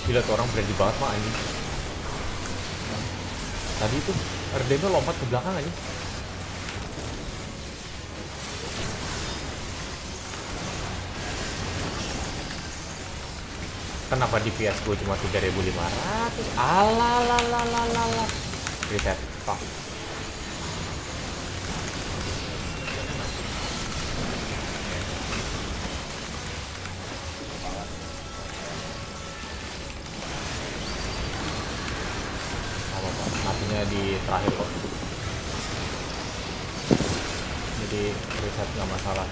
Gila tuh orang berani banget mah anjing. Tadi itu Erdeno lompat ke belakang aja. Kenapa DPS gue cuma 3.500? Alalalalalalala. Reset. Fuck. Apa-apa, matinya di terakhir kok. Jadi reset nggak masalah.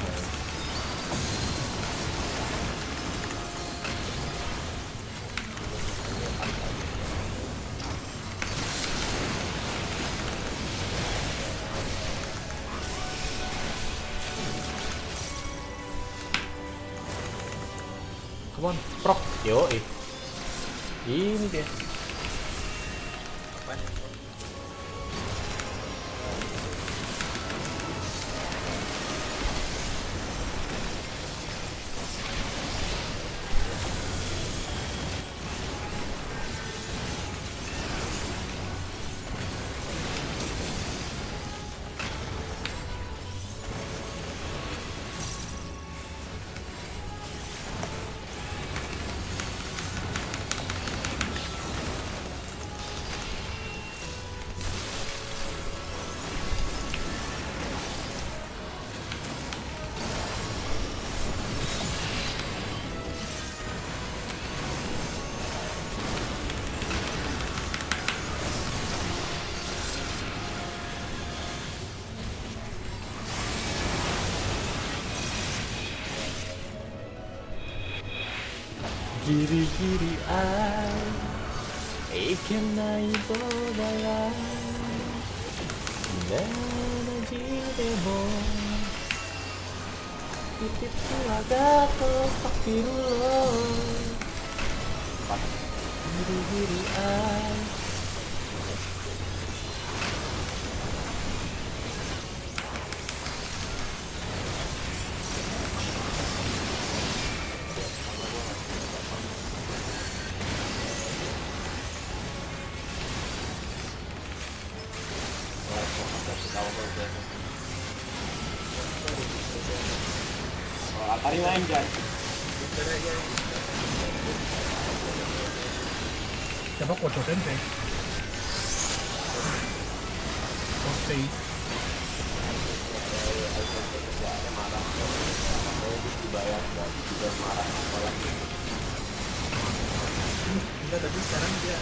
Come on, prok. Yo, ini dia. Giri-giri ikenai bodara Nanaji demo Titipku agak astagfirullah Giri-giri Atari main guys. Siapa Kocho Sensei? Sensei. Enggak, tapi sekarang dia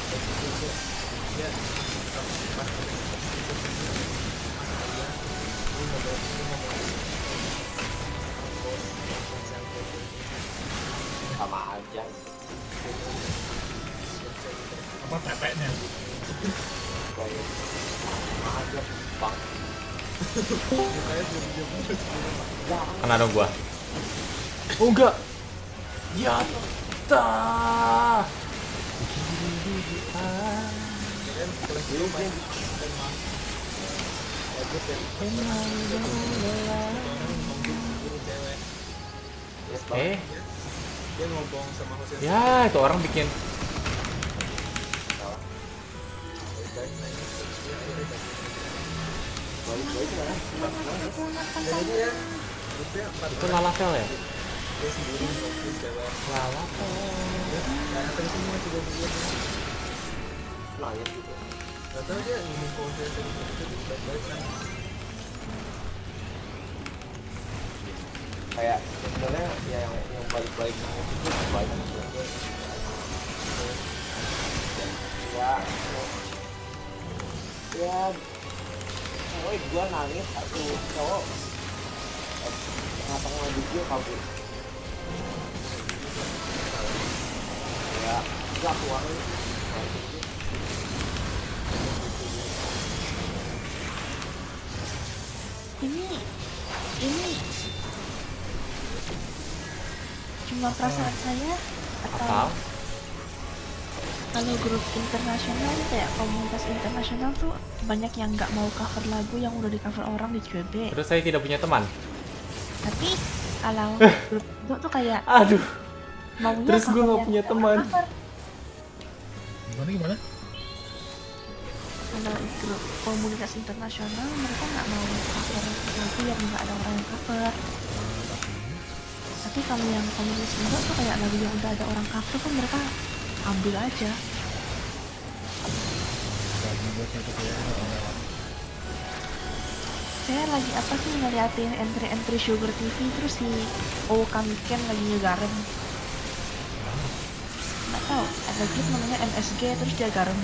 Sama aja. Apa pepeknya? Sama aja bang. Kena dong gua. Oh enggak. Ya ta. dia ngomong sama Hussein. Ya, itu orang bikin itu lalapel ya? Dia sendiri fokus cewek. Lalapel. Karena tadi semua sudah buat Lain gitu. Gak tau dia ngomong ke Hussein itu baik-baik kan. Kayak sebenarnya ya yang balik-balik itu banyak juga. Ya, gua nangis satu cowok tengah-tengah video kabur. Ya, gak keluar ini cuma perasaan saya atau kalau grup internasional kayak komunitas internasional tuh banyak yang nggak mau cover lagu yang udah di cover orang di CB. Terus saya tidak punya teman. Tapi kalau grup itu tuh kayak Aduh. maunya Terus gue cover nggak yang punya nggak teman. cover. Gimana? Kalau grup komunitas internasional mereka nggak mau cover lagu yang nggak ada orang yang cover. Tapi kalau yang komunitas Indo tuh kayak lagu yang udah ada orang cover tuh mereka ambil aja. Saya lagi apa sih ngeliatin entry Sugar TV terus si Kamiken lagi ngegarem. Nggak tahu, ada grup namanya MSG terus dia garem.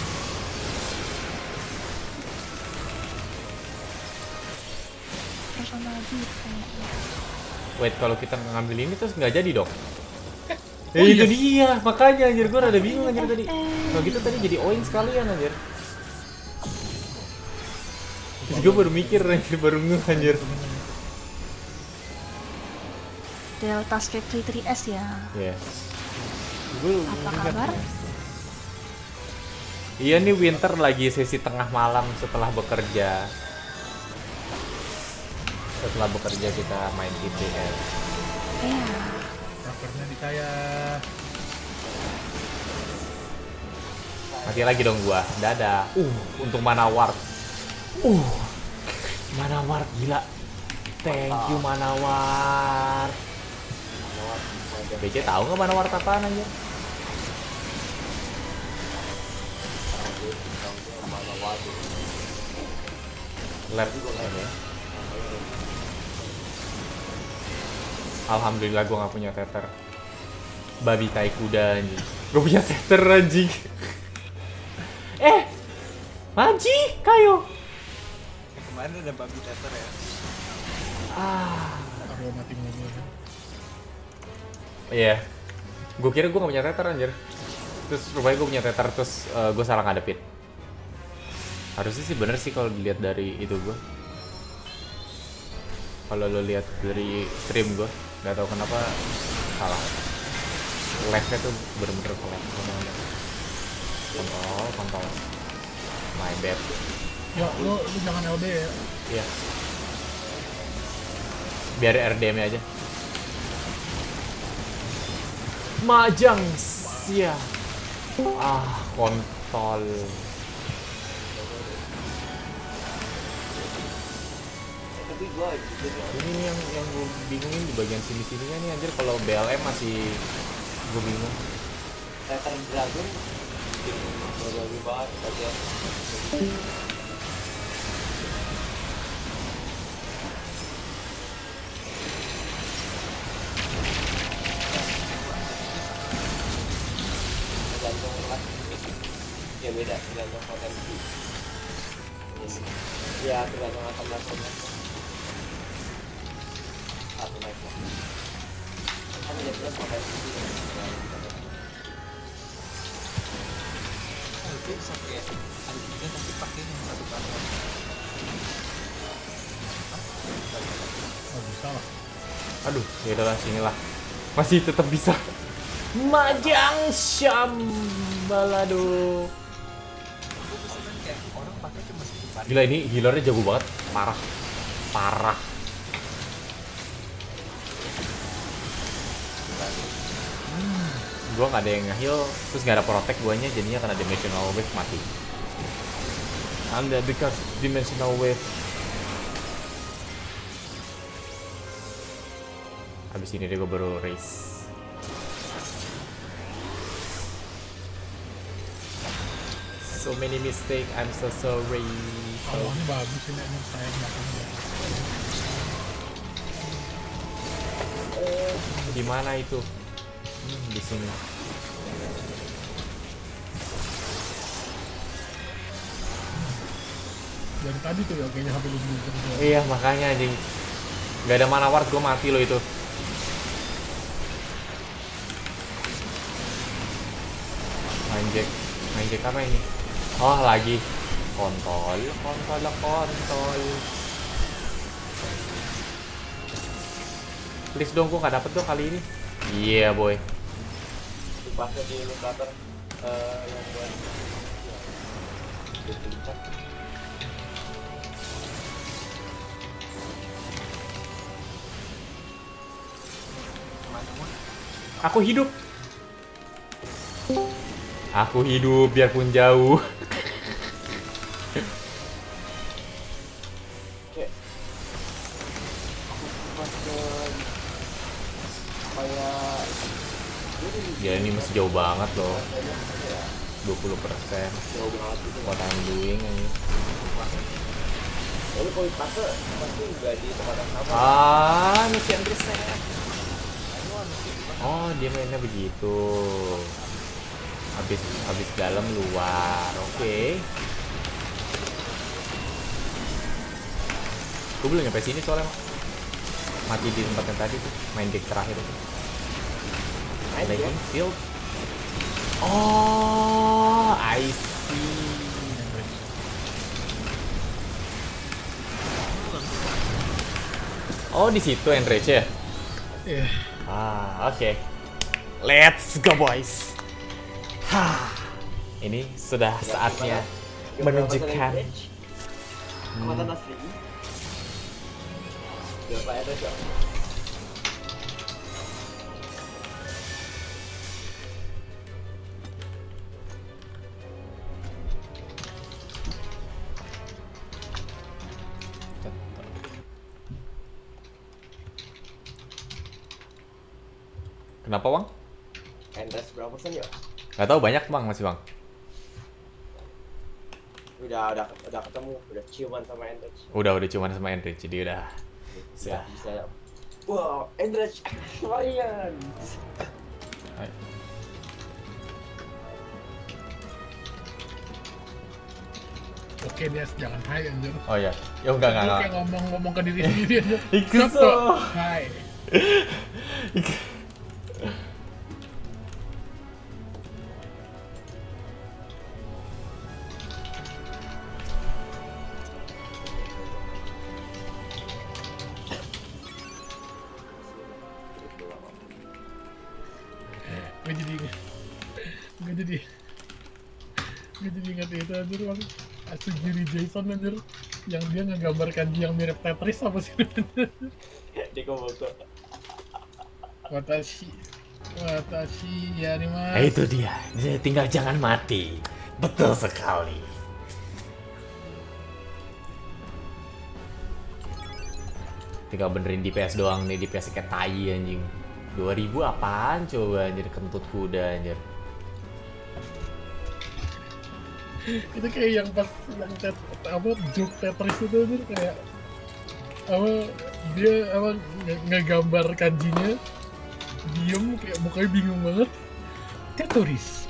Personal gitu kayaknya. Wait, kalau kita ngambil ini terus nggak jadi dong? Itu dia, makanya anjir gue rada bingung anjir tadi. Kalau gitu tadi jadi oin sekalian anjir. Terus gue baru mikir anjir, baru ngeh anjir. Delta Scape 3S ya. Iya. Apa kabar? Iya nih Winter lagi sesi tengah malam setelah bekerja. Setelah bekerja kita main TPS. Iya. Covernya di saya. Mati lagi dong gua. Dadah. Untuk mana ward. Mana ward gila. Thank you mana ward. BC tahu nggak mana ward apaan aja? Lab ini. Alhamdulillah gue nggak punya tether. Babi tai kuda anjing. Gue punya tether anjing. Maji, kayo. Kemarin ada babi tether ya. Kalau mati mobil. Iya. Gue kira gue nggak punya tether anjir. Terus rupanya gue punya tether terus gue salah ngadepin. Harusnya sih bener sih kalau dilihat dari itu gue. Kalau lo lihat dari stream gue, nggak tahu kenapa salah. Lag-nya tuh bener-bener lag. Kontol. My bad. Ya, lu jangan LB ya. Iya. Biar RDM aja. Majang sia. Kontol. Ini yang gue bingungin di bagian sini-sininya nih anjir, kalau BLM masih gue bingung. Tether Dragon bagus banget bagian. Tergantung kelas ya, beda tergantung potensi ya, tergantung akan langsungnya satu naik kan biasanya potensi itu sampai ada juga tapi pakai yang satu kantor. Oh, bisa lah. Aduh, ya udahlah sinilah. Masih tetap bisa. Majang Syambalado. Gila ini healernya jago banget, parah. Gua nggak ada yang nge-heal, terus nggak ada protect guanya, jadinya kena dimensional wave mati. Anda because dimensional wave. Habis ini deh gue baru race. So many mistake, I'm so sorry. Awalnya bagus ini saya belakangnya. Di mana itu? Di sini. Dari tadi tuh ya kayaknya HP lu belum kerja. Iya makanya anjing. Gak ada mana ward gue mati loh itu. Main Jack apa ini? Oh lagi kontol. Please dong, gue gak dapet dong kali ini. Iya boy. Dipasnya di locator yang buat dipencet. Aku hidup. Aku hidup biarpun jauh. Oke. Aku pas ke kayak Ya ini masih jauh banget loh. ya, 20%. jauh banget itu. What I'm doing ini. Lalu poin fase pasti nggak di tempat yang sama. Ah, masih Andres set. Oh, dia mainnya begitu. Habis dalam luar. Oke. Gue belum nyampe sini soalnya mati di tempat yang tadi tuh, main deck terakhir itu. Legend Field. Oh, I see. Oh, di situ Enrich ya? Iya. Ah, oke. Let's go boys. Hah. Ini sudah saatnya menunjukkan. Kekuatan asli. Berapa ada coba? Kenapa bang? Endress berapa persen ya? Gak tahu, banyak bang, masih bang. Udah ketemu, udah ciuman sama Endress. Udah cuman sama Enrich, jadi udah. Bisa. Wow, Endress lumayan. Ayo. Oke Des, jangan hai anjir. Oh ya, ya enggak. Lu kayak ngomong ke diri sendiri aja. Ikut Siapa? so. Hai. Gue jadi ingat itu anjir bang, Asugiri Jason anjir, yang dia ngegambar kanji yang mirip Tetris apa sih? Di Koboto. Watashi ya nih mas. Itu dia, tinggal jangan mati. Betul sekali. Tinggal benerin DPS doang nih, DPS kayak tai anjing. 2000 apaan coba anjir, kentut kuda anjir. Itu kayak yang pas yang joke Tetris itu anjir, kayak dia ngegambar kanjinya, diem kayak mukanya bingung banget. Tetris.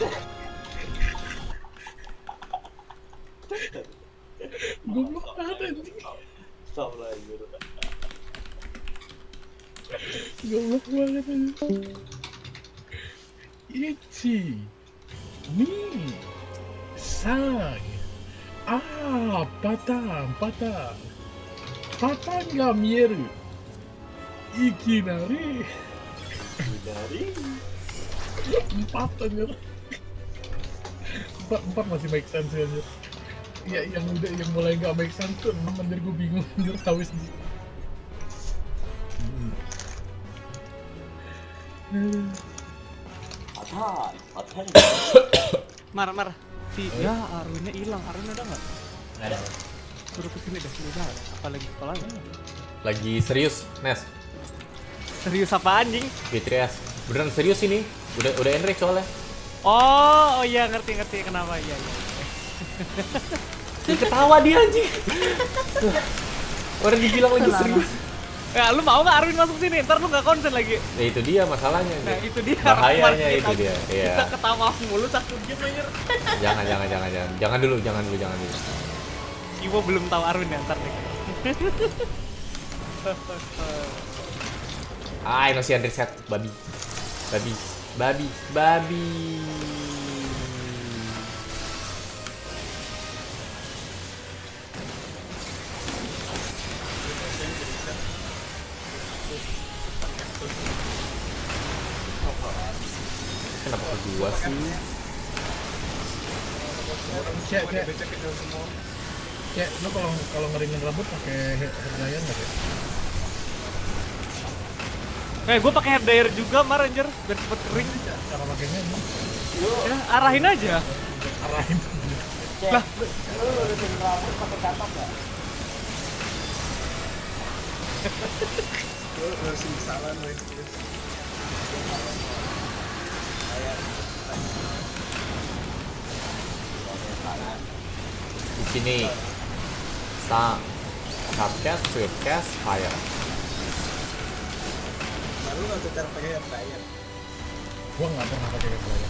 Goblok banget anjing. Salah anjir. Goblok banget anjing. Ichi ni sang patangが見えるいきなり Dari 4 anjir. 4 masih make sense anjir. Ya yang mulai nggak make sense tuh 6 anjir, gue bingung anjir habis di Atan. Mar. Ya, Arunnya hilang. Arun ada nggak? Nggak ada. Suruh kesini deh, udah. Apalagi sekolahnya. Lagi serius, Nes. Serius apa anjing? Fitrias. Beneran serius ini. Udah Enrich soalnya. Oh iya ngerti kenapa iya. Ketawa dia anjing. Orang dibilang lagi serius. Ya lu mau nggak Arwin masuk sini? Ntar lu nggak konsen lagi. Ya itu dia masalahnya. Nah itu dia. Bahayanya itu dia. Iya. Kita ketawa mulu satu jam anjir. Jangan dulu. Iwo belum tahu Arwin ya ntar nih. Ini si Andre set babi. Kenapa kedua sih? Cek, lu kalau ngeringin rambut pakai hair dryer nggak ya? Gue pakai hair dryer juga Mar anjir biar cepet kering. Cara pakainya ini Ya, arahin aja. Arahin. Cek, lu urusin rambut pakai kapak nggak? Lu urusin kesalahan lu itu. Di sini sang subcast, swiftcast, fire. Baru nggak tuh cara pakai yang bayar. Gua nggak pernah pakai gaya.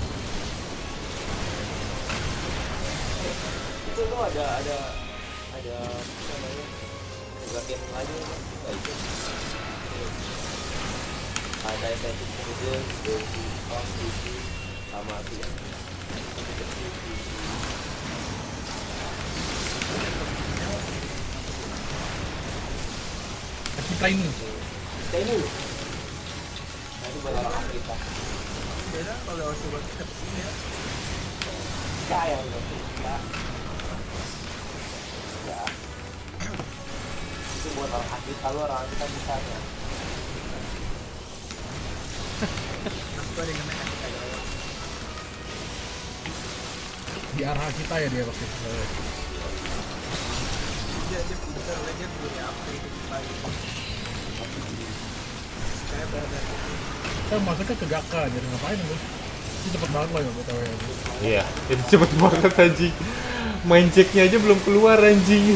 Itu tuh ada apa namanya, bagian lagi kayak itu. Ada efektif kemudian dari off TV sama itu ya. Kita ini. Kita ini. Nah itu buat orang kita. Beda kalau harus buat kita kesini ya. Saya udah kita. Ya. Itu buat orang kita, kalau orang kita misalnya. Aku ada yang namanya kita ya. Di arah kita ya dia waktu itu. Dia pintar aja punya apa itu lagi. Kayak benar. Kita masuknya ke Gaka, jadi ngapain lu? Ini cepet banget loh ya BTW. Iya, itu cepet banget anjing. Main checknya aja belum keluar anjing.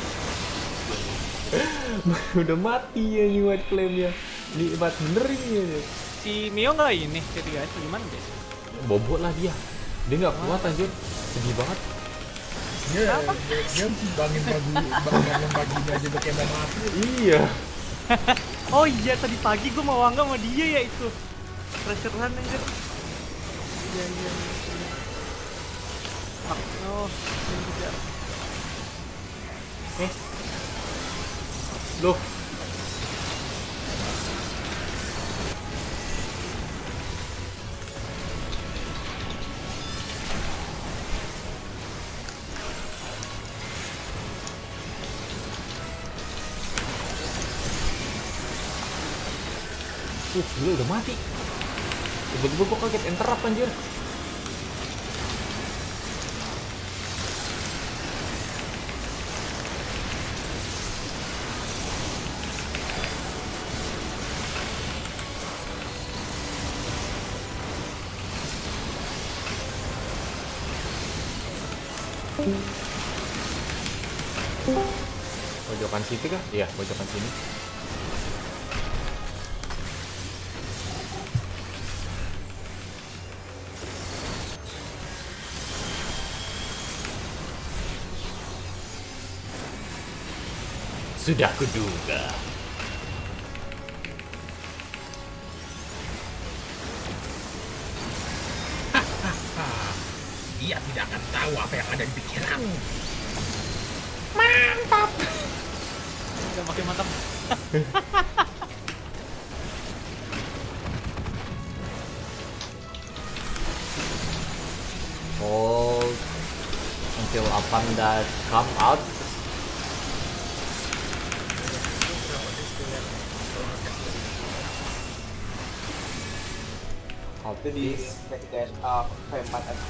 Udah mati ya nih white flame-nya. Nikmat bener ini ya. Si Mio nggak ini ketiga itu gimana deh? Bobot lah dia. Dia nggak kuat anjir. Sedih banget. Dia bangun paginya aja udah kayak mau mati. Iya. Oh iya tadi pagi gue mau angga sama dia ya itu. Pressure-an anjir. Iya. Oh, ini juga. Loh. Gila udah mati. Tiba-tiba gua kaget interrupt anjir. Pojokan situ kah? Iya, pojokan sini. Sudah kuduga. Dia tidak akan tahu apa yang ada di pikiranmu. Udah makin mantap. Hold until a panda come out. Itu di PTS V4 S9.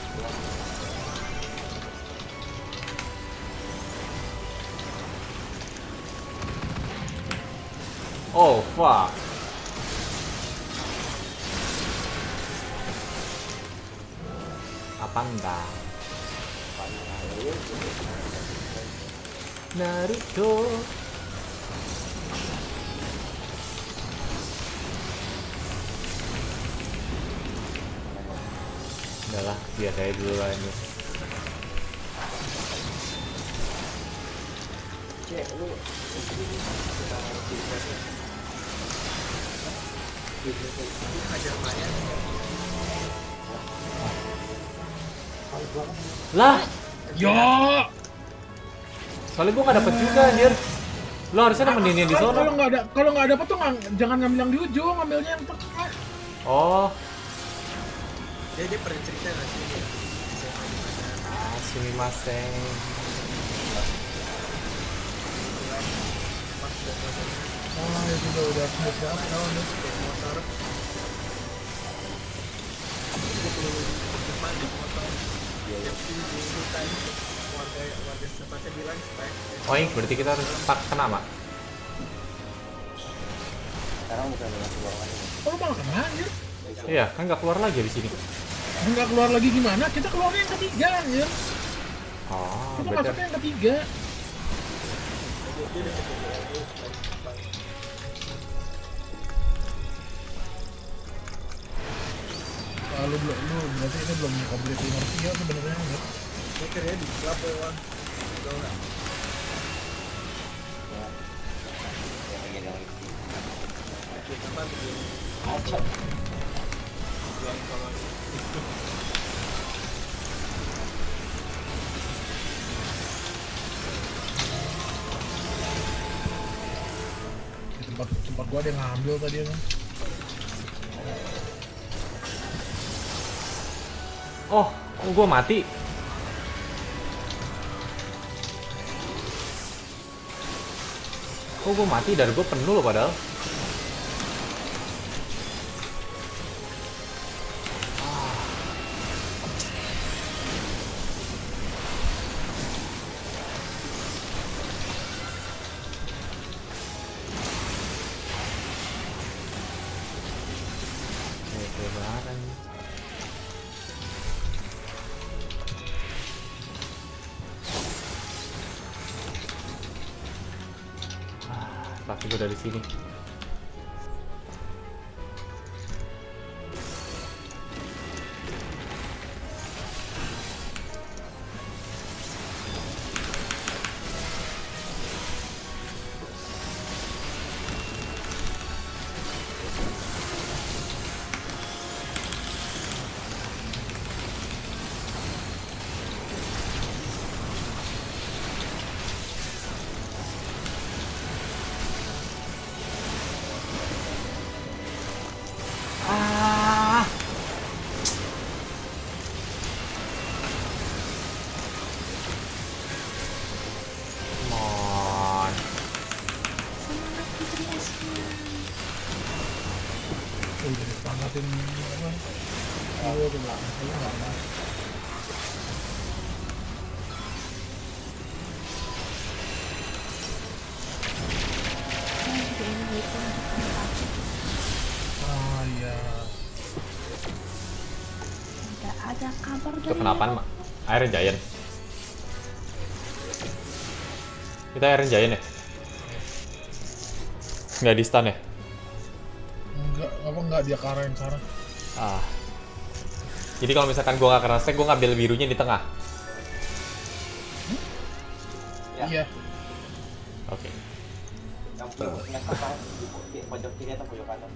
Oh fuck. Apanda? Naruto. Udahlah, biar saya dulu aja. Cek lu. Ajar Maya. Lah, Yo, soalnya gua nggak dapet juga anjir. Lo harusnya nemenin di sono. kalau nggak dapet tuh jangan ngambil yang di ujung, ambilnya yang tengah. Oh, Dia pernah cerita nggak sih? sumimasen. Ah, itu udah smooth banget kalau nih. Motor. Dia perlu cepat Yang diminta itu warga tempatnya bilang supaya Oink, berarti kita harus tak kena, Mak. Sekarang bukan dengan keluar lagi. Oh, lu malah kena anjir. Iya, kan nggak keluar lagi di sini. Nggak keluar lagi gimana? Kita keluarnya yang ketiga anjir. Oh, Kita better. masuknya yang ketiga. dia udah kejadian Lu berarti ini belum komplit inersia sebenarnya enggak? mikirnya di gelap ya Wan. Udah nggak? Yang lagi yang lagi. Bikin apa bikin Acap. bulan kalau Di tempat gua ada yang ngambil tadi kan. Oh, kok gue mati? Kok gue mati? Dari gue penuh loh padahal. Pasti gue dari sini. Udah diselamatin apa? Oh, tuh nggak ada. Saya juga ini gitu untuk tempat. Ah iya. Tidak ada kabar Itu dari kenapaan, Eropa. Mak? Iron Giant. Kita Iron Giant ya? Nggak di stun ya? Enggak dia ke arah yang sana. Ah. Jadi kalau misalkan gue nggak kena stack, gue ngambil birunya di tengah. Ya. Iya. Oke. Yang apa? Di pojok kiri atau pojok kanan?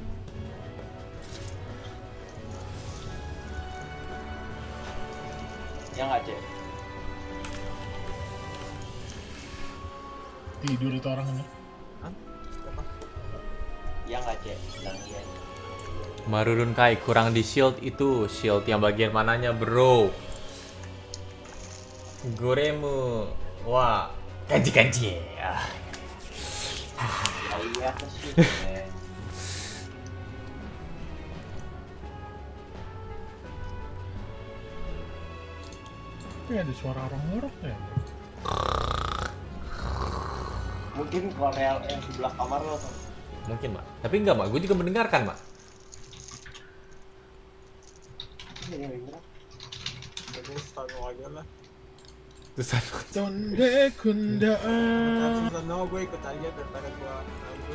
Ya nggak cek. Tidur itu orang ini. Ya nggak cek. Bilang iya. Marurun Kai, kurang di shield itu. Shield yang bagian mananya, bro? Goremu. Wah, kanji-kanji. Ah. Oh iya ke sih. Ini ada suara orang ngorok ya. Mungkin Korea yang sebelah kamar lo. Mungkin, Mak. Tapi enggak, Mak. Gue juga mendengarkan, Mak. Ini yang bener. jadi start aja lah. Terus Donde kundaan. No, gue ikut aja daripada gue nganggur.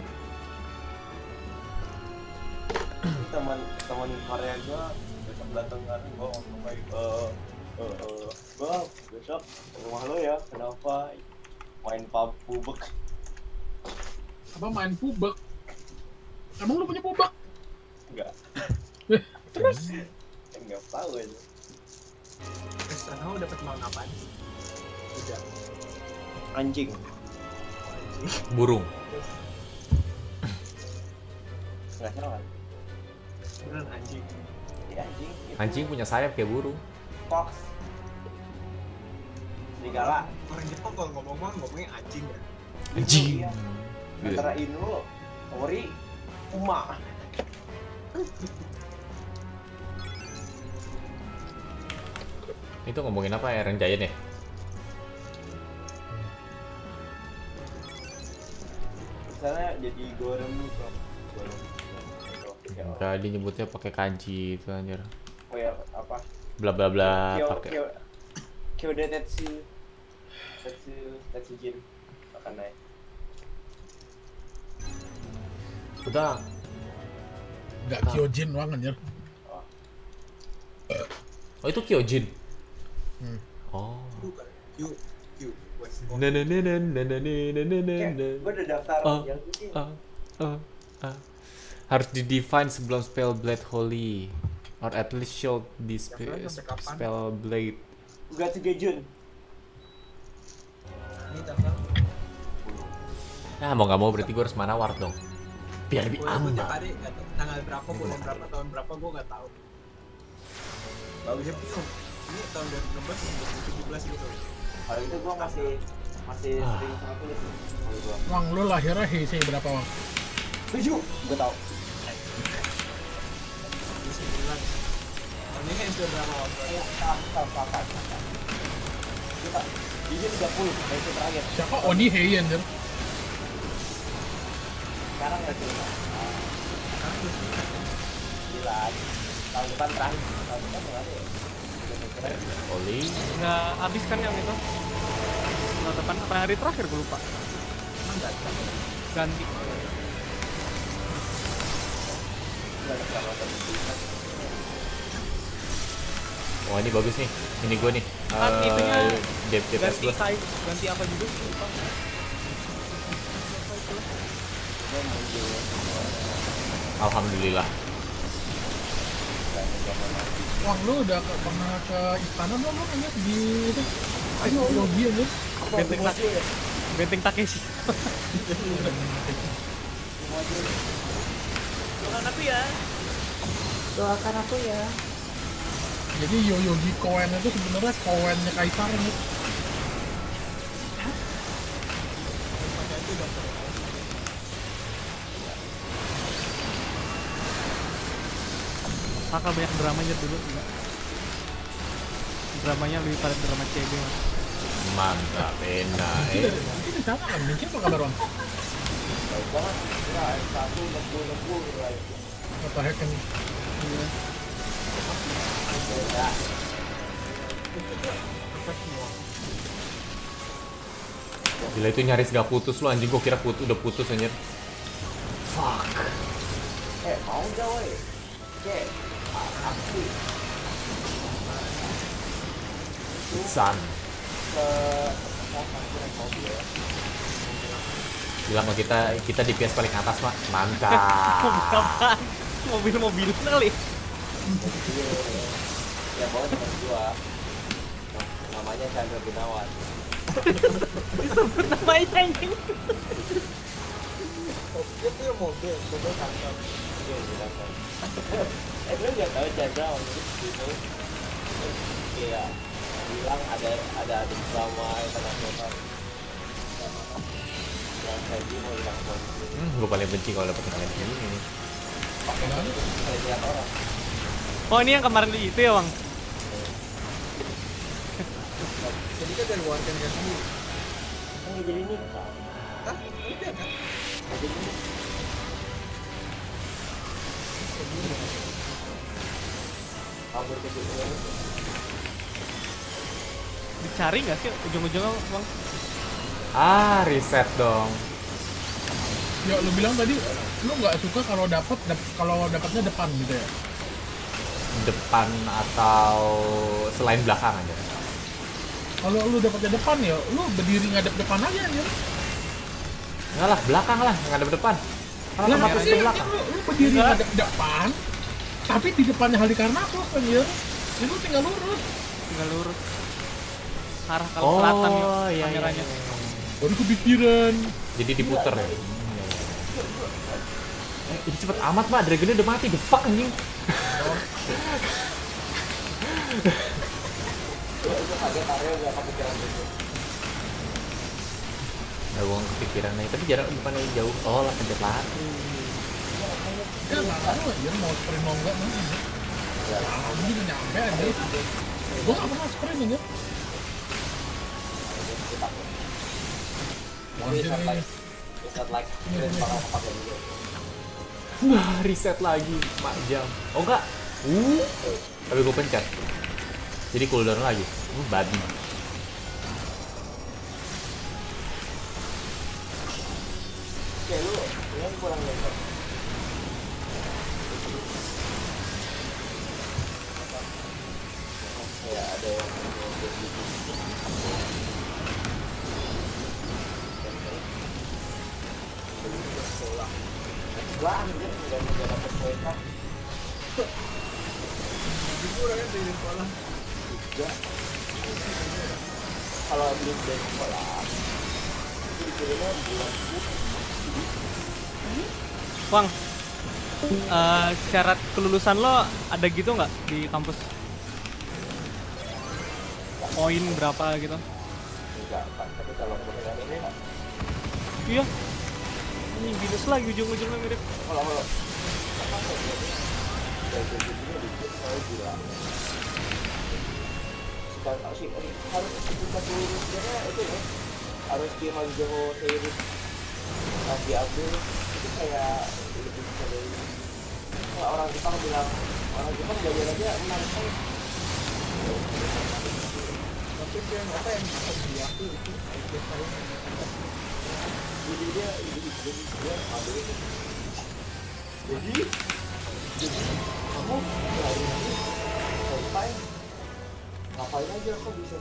Teman Korea gua besok datang kan gua ngomong baik gua besok ke rumah lo ya, kenapa main pubek? Apa main pubek? Emang lu punya pubek? Enggak, Terus? enggak tahu aja. Terus sana dapat makan apaan? Udah. Anjing. burung. Enggak salah kan? Beneran anjing. Ya anjing. Itu Anjing punya sayap kayak burung. fox. Serigala. Orang Jepang kalau ngomongnya anjing ya. Anjing. Iya. Antara Inu, Ori, Uma. Itu ngomongin apa ya, Eren Giant ya? Misalnya jadi goreng tuh. Enggak, dia nyebutnya pakai kanji itu anjir. Oh ya, apa? Bla bla bla pakai. Kyoda Tetsujin akan naik. Udah. Nggak Kyojin doang anjir. Oh itu Kyojin. Oh. Bukan. Q. West. Gue Gue udah daftar yang ini. Harus di-define sebelum spell blade holy, or at least show di spell blade. Udah 3 Jun. Ini tanggal. Nah mau nggak mau berarti gue harus mana ward dong, biar lebih aman. Hari tanggal berapa, bulan berapa, tahun berapa gue nggak tahu. Bagusnya bingung. Ini tahun 2016, 2017 gitu. Kalau itu gue masih sering sama tulis. Kalau gue. Wang, lu lahirnya Heisei berapa, Wang? 7. Gue tau. Di 9. Tahun ini SD berapa waktu? Kita Jujur 30 dari itu terakhir. Siapa Oni Hei anjir? Sekarang nggak cuma. Sekarang udah 9. Tahun depan terakhir. Tahun depan nggak ada ya. Holy. Nggak habis kan yang itu? Tahun depan apa hari terakhir gue lupa. Emang nggak ada. Ganti. Wah ini bagus nih, ini gue nih. Itunya DPS ganti gue. size, ganti apa juga sih lupa. Alhamdulillah. Wang, lu udah pernah ke istana belum lu anjir di itu? Ayo logi anjir. Benteng Takeshi. Doakan aku ya. Doakan aku ya. Jadi Yoyogi Koen itu sebenarnya Koennya Kaisar nih. Saka banyak dramanya dulu enggak? Dramanya lebih pada drama CB mas. Mantap, enak. Ini sama kan? Minci apa kabar, Wang? Baik banget. Ya, satu ngebul lah itu. Apa hack ini? Iya. Ya. Gila itu nyaris gak putus lu anjing, gue kira udah putus anjir. Fuck. Mau gak woi? Oke. Aku San. ke mobil ya. Bilang sama kita di PS paling atas, Mak. Mantap. Apaan? Mobil kali. Ya bawa teman gua. Namanya Chandra Gunawan. Disebut namanya anjing. Dia punya mobil kantor. Iya, bilang. Lu nggak tahu Chandra waktu itu iya bilang ada drama internasional yang kayak gini mau hilang polisi. Gue paling benci kalau dapet kalian ini. Pakai kalian lihat orang. Oh ini yang kemarin itu ya bang? Jadi kan dari warga negara sendiri. Kan nggak jadi nikah. Hah? Udah kan? Nggak jadi nikah. Kabur ke situ. Dicari nggak sih ujung-ujungnya bang? Riset dong. Ya lu bilang tadi lu nggak suka kalau dapatnya depan gitu ya? Depan atau selain belakang aja. Kalau lu dapatnya depan ya, lu berdiri ngadep depan aja anjir. Enggak lah, belakang lah, ngadep depan. Kalau Lah kamu apa ke sih belakang. lu berdiri ngadep depan, tapi di depannya Halikarnassos anjir. Ya lu tinggal lurus. Tinggal lurus. Arah kalau selatan ya iya, kameranya. iya. Baru kepikiran. Jadi diputer ya. Ini cepet amat, Pak. Dragonnya udah mati. The fuck anjing. Itu kaget Arya nggak kepikiran gitu. Nah, gue kepikiran nih, tapi jarak depannya jauh. Oh lah, pencet lagi. Ya nggak tahu anjir mau sprint mau enggak nanti. Ya, ini udah nyampe anjir. Gue gak pernah sprint aja. Tapi set like keren bakal kepake dulu. Wah, reset lagi 4 jam. Oh enggak. Tapi gue pencet. Jadi cooldown lagi. Babi. Oke, lu yang kurang lebar. Ya, ada yang gua anjir nggak dapet poin kan. Jujur kan dari sekolah. Juga. Kalau beli dari sekolah, dikirimnya bulan. Bang, syarat kelulusan lo ada gitu nggak di kampus? Poin berapa gitu? Enggak, Pak. Tapi kalau dengan ini Pak, Iya. Ini binus lagi ujung-ujungnya mirip. kalau apa sih dia? Dari sini dikit saya gila. Sekarang sih harus kita turun sebenarnya itu ya. Harus dimajukan teori diambil itu kayak lebih bisa dari kalau orang Jepang bilang orang Jepang belajar aja menarik saya. Tapi yang apa yang bisa diambil itu IQ saya. Jadi dia ambil itu. Jadi kamu hari ini sampai ngapain aja kok bisa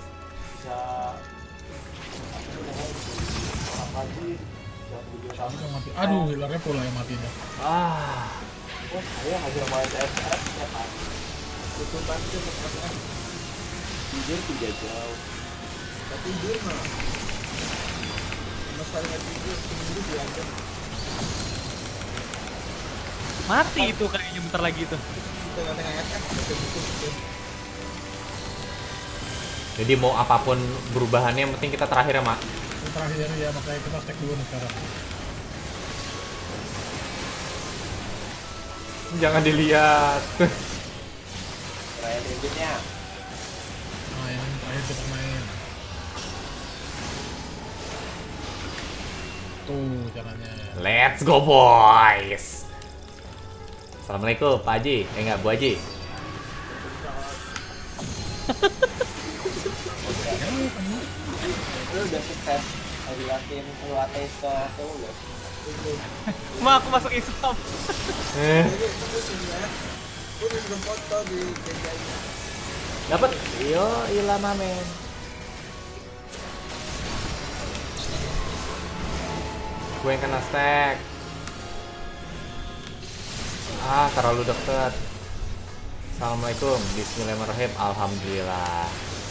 apa aja yang video kamu Bisa mati. Aduh, healernya pula yang mati dah. oh saya hanya main TFF ya kan Itu pasti maksudnya tidur tidak jauh tapi tidur mah. Masalahnya tidur sendiri diajar. Mati itu kayaknya bentar lagi itu. Kita tengah-tengah SF betul-betul. Jadi mau apapun perubahannya, yang penting kita terakhir ya, Mak. Yang terakhir ya, makanya kita stack dulu nih sekarang. Jangan dilihat. terakhir ribetnya Nah, yang terakhir kita main. Tuh caranya. Let's go, boys. Assalamualaikum, Pak Haji. Enggak, Bu Haji. lu udah sukses ngeliatin lu ateis ke lu Ma, aku masuk Islam. Gue udah foto di jajanya. Dapat. Yo, ilama men. Gue yang kena stack. Terlalu deket. Assalamualaikum. Bismillahirrahmanirrahim. Alhamdulillah.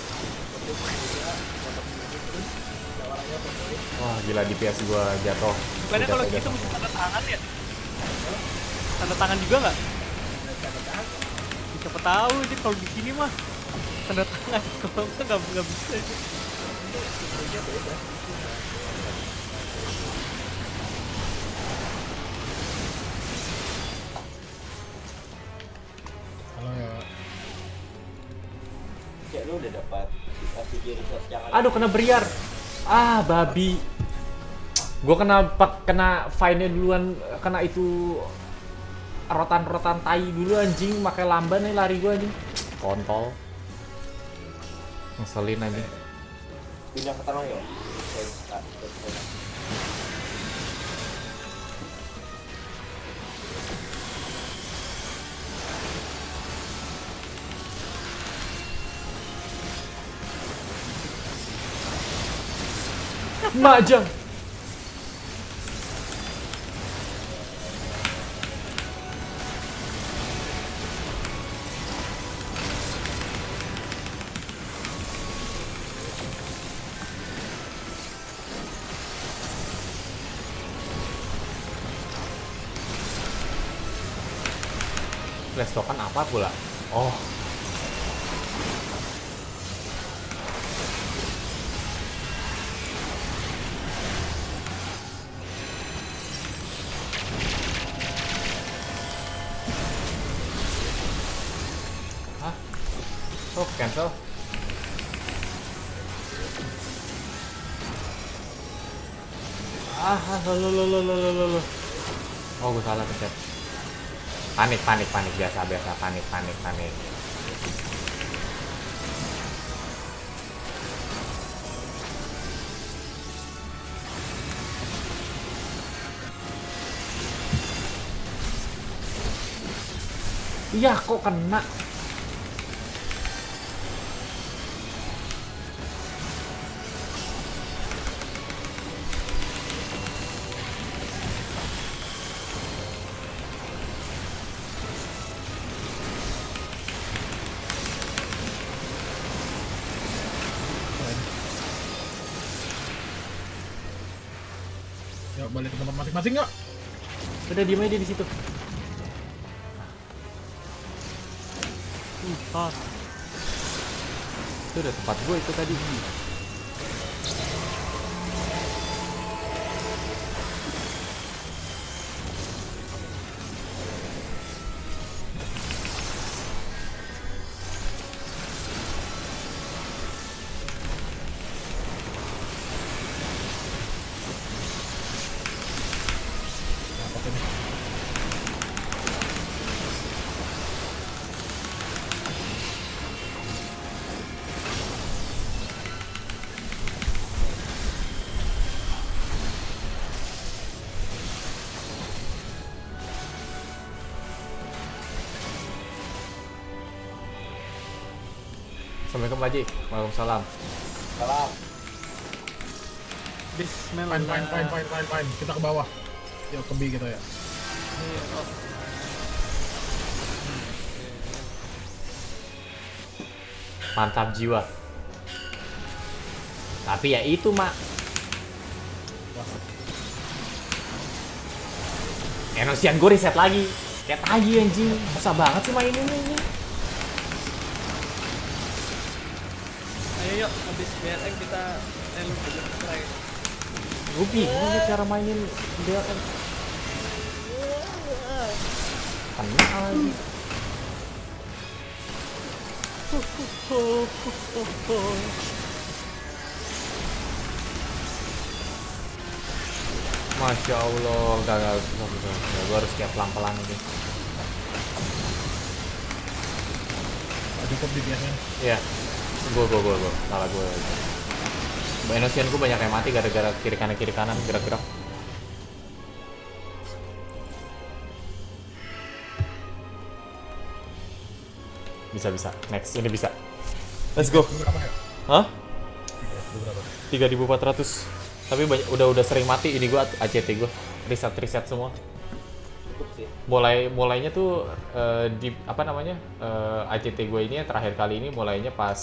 Wah, gila DPS gue jatuh. Bukannya kalau gitu mesti tanda tangan ya? Tanda tangan juga nggak? Siapa tahu aja kalau di sini mah tanda tangan, kalau nggak bisa aja. Halo ya. kayak lu udah dapat dikasih di research yang Aduh, kena beriar. Babi. Gue kena fine-nya duluan, kena itu rotan-rotan tai dulu anjing, pakai lamban nih lari gue anjing. Kontol. Ngeselin anjing. pindah ke tanah ya Majang. Flash token apa pula? Oh. Oh, cancel. Lo. Oh, gue salah pencet. Panik biasa panik. Iya, kok kena. Yuk balik ke tempat masing-masing yuk. Udah diem aja dia di situ. Itu udah tempat gue itu tadi. Assalamualaikum Pak Haji. Waalaikumsalam. Salam. Bismillah. Fine. Kita ke bawah. Yuk ke B kita ya. Mantap jiwa. Tapi ya itu, Mak. Enosian gue reset lagi. Kayak tai anjing. Susah banget sih mainin ini. Ayo yuk, habis BRM kita lu try. Gue bingung nih cara mainin BRM. Kena lagi. Masya Allah, gagal susah. Gue harus kayak pelan-pelan ini. Cukup di biasanya. Iya, gue salah gue. Enosian gue banyak yang mati gara-gara kiri kanan gerak-gerak. Bisa, next ini bisa. Let's go. Berapa ya? Hah? Berapa? 3.400. Tapi banyak, udah sering mati ini gue ACT gue. Reset semua. Cukup sih. Mulainya tuh di apa namanya? ACT gue ini yang terakhir kali ini mulainya pas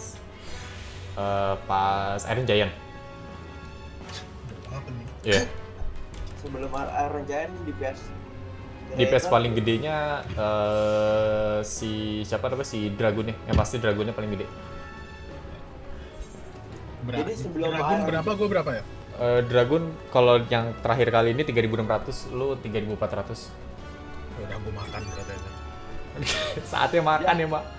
Iron Giant. Apa nih? Iya. Sebelum Iron Giant Di PS paling gedenya si siapa namanya, si Dragunnya. Yang pasti Dragunnya paling gede. Jadi sebelum Dragon berapa? Gue berapa ya? Dragon kalau yang terakhir kali ini 3.600, lu 3.400. Udah gue makan berarti aja. Saatnya makan ya, Mbak.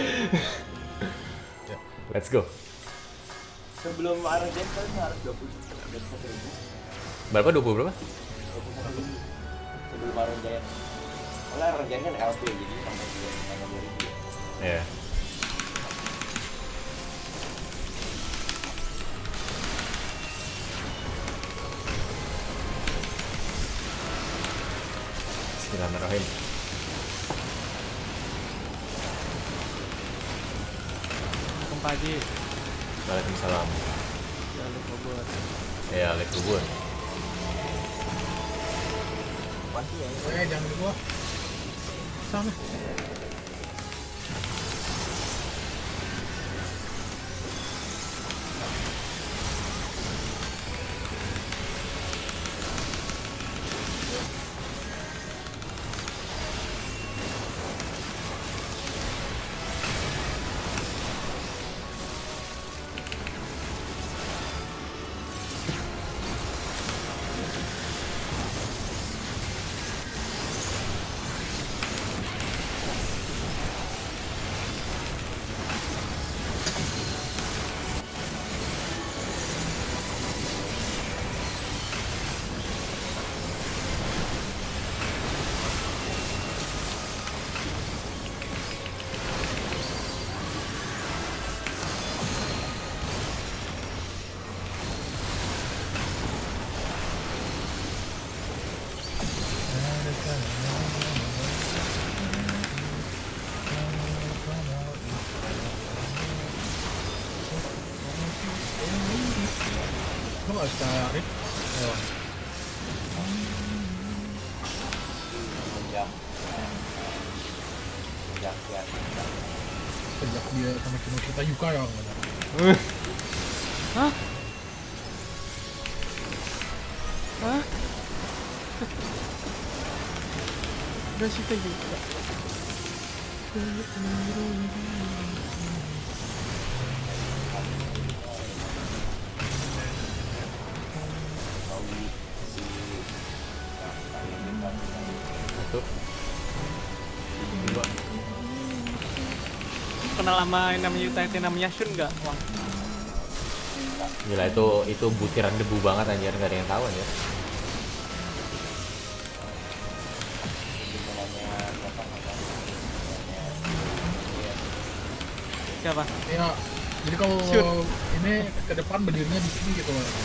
Ya. Let's go. Sebelum Iron Giant kan harus 21.000. Berapa? 20 berapa? 21.000 sebelum Iron Giant. Karena Iron Giant kan LP jadi sampai 2.000. Iya. Bismillahirrahmanirrahim. Assalamualaikum Pak Haji. Waalaikumsalam. Ya lupa buat. Ya, let's go. Pasti ya. Jangan di gua. Sana. Lo nggak suka rip? Oh. Sejak dia sama Kinoshita Yuka ya nggak ada. Hah? Hah? Udah sih juga. Satu. Dua. Kenal sama yang namanya Yuta yang namanya Shun nggak? Wah, Gila itu butiran debu banget anjir, nggak ada yang tahu anjir. siapa? Ya, jadi kalau Shoot. ini ke depan berdirinya di sini gitu loh.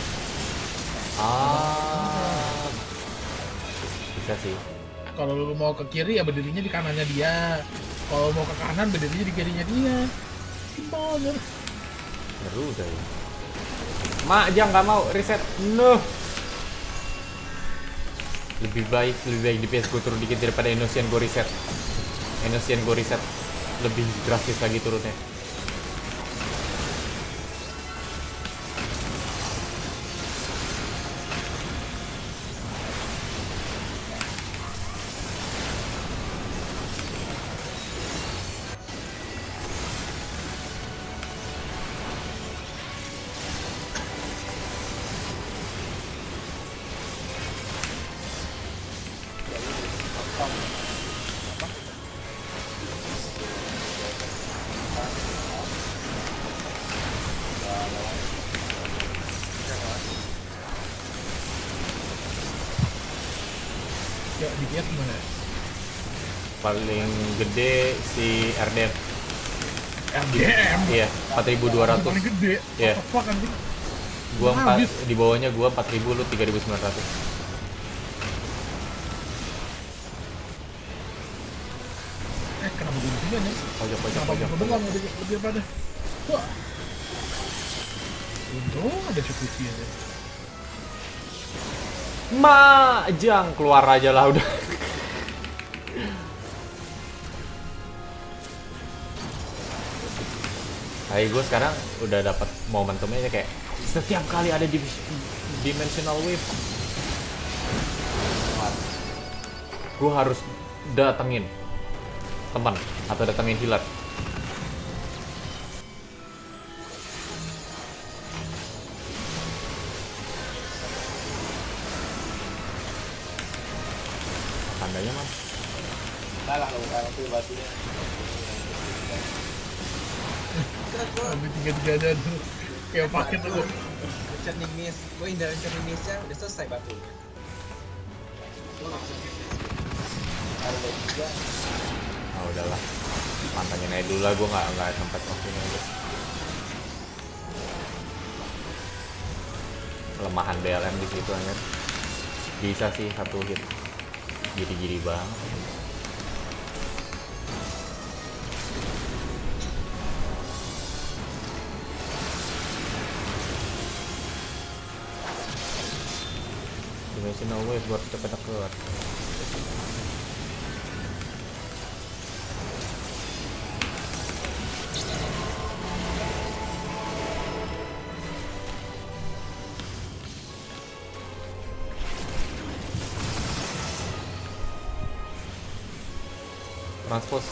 Ah, bisa sih. Kalau lu mau ke kiri ya berdirinya di kanannya dia. Kalau mau ke kanan berdirinya di kirinya dia. Simpel aja. Seru udah ya. Mak, jangan nggak mau reset. No. Lebih baik di PS gue turun dikit daripada Indonesian gue reset. Indonesian gue reset lebih drastis lagi turunnya. Ya, di PS gimana? Paling gede si RDM. RDM. Iya, 4.200. Paling gede. Iya. What the fuck anjing? Gua Habis. di bawahnya gua 4.000, lu 3.900. Kenapa gue begini nih? Pojok. Kenapa gue belang lebih apa deh? Wah. Untung ada cukupi aja. Majang keluar aja lah udah. Kayak gue sekarang udah dapat momentumnya kayak setiap kali ada dimensional wave, gue harus datengin teman atau datengin healer. Tandanya mas. Salah lo bukan itu batunya. Ambil tiga-tiganya tuh. Kayak paket tuh. Cerning Mist, gue hindarin Cerning Mistnya udah selesai batunya. Ada juga. Ah udahlah, pantangin aja dulu lah, gue nggak sempat waktunya aja. Kelemahan BLM di situ aja. Bisa sih satu hit. Giri-giri banget. Dimensional wave buat cepet-cepet. Transpose.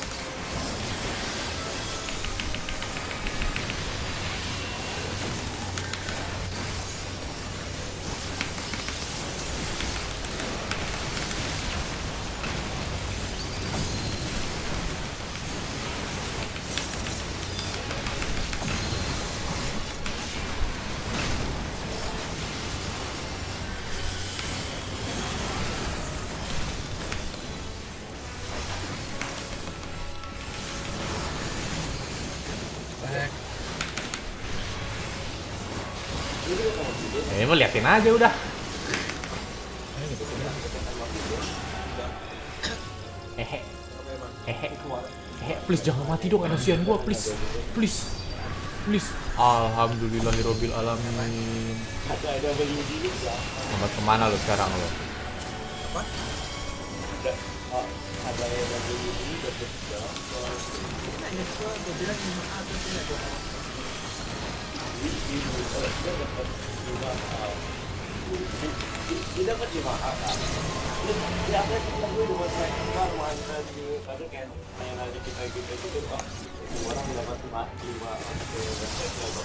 Mau liatin aja udah. please jangan mati dong emosian gua, please. Alhamdulillahirobbil alamin. Ada beli dulu ya. Nomor kemana lo sekarang lo? Apa? Ada yang beli dulu dapat jalan. Nanya gua bilang 5A terus ini ada. Dia dapat 5A kan? Dia apa sih gue cuma saya kan mana di tadi kan main aja kita gitu Pak. Orang dapat 5 ke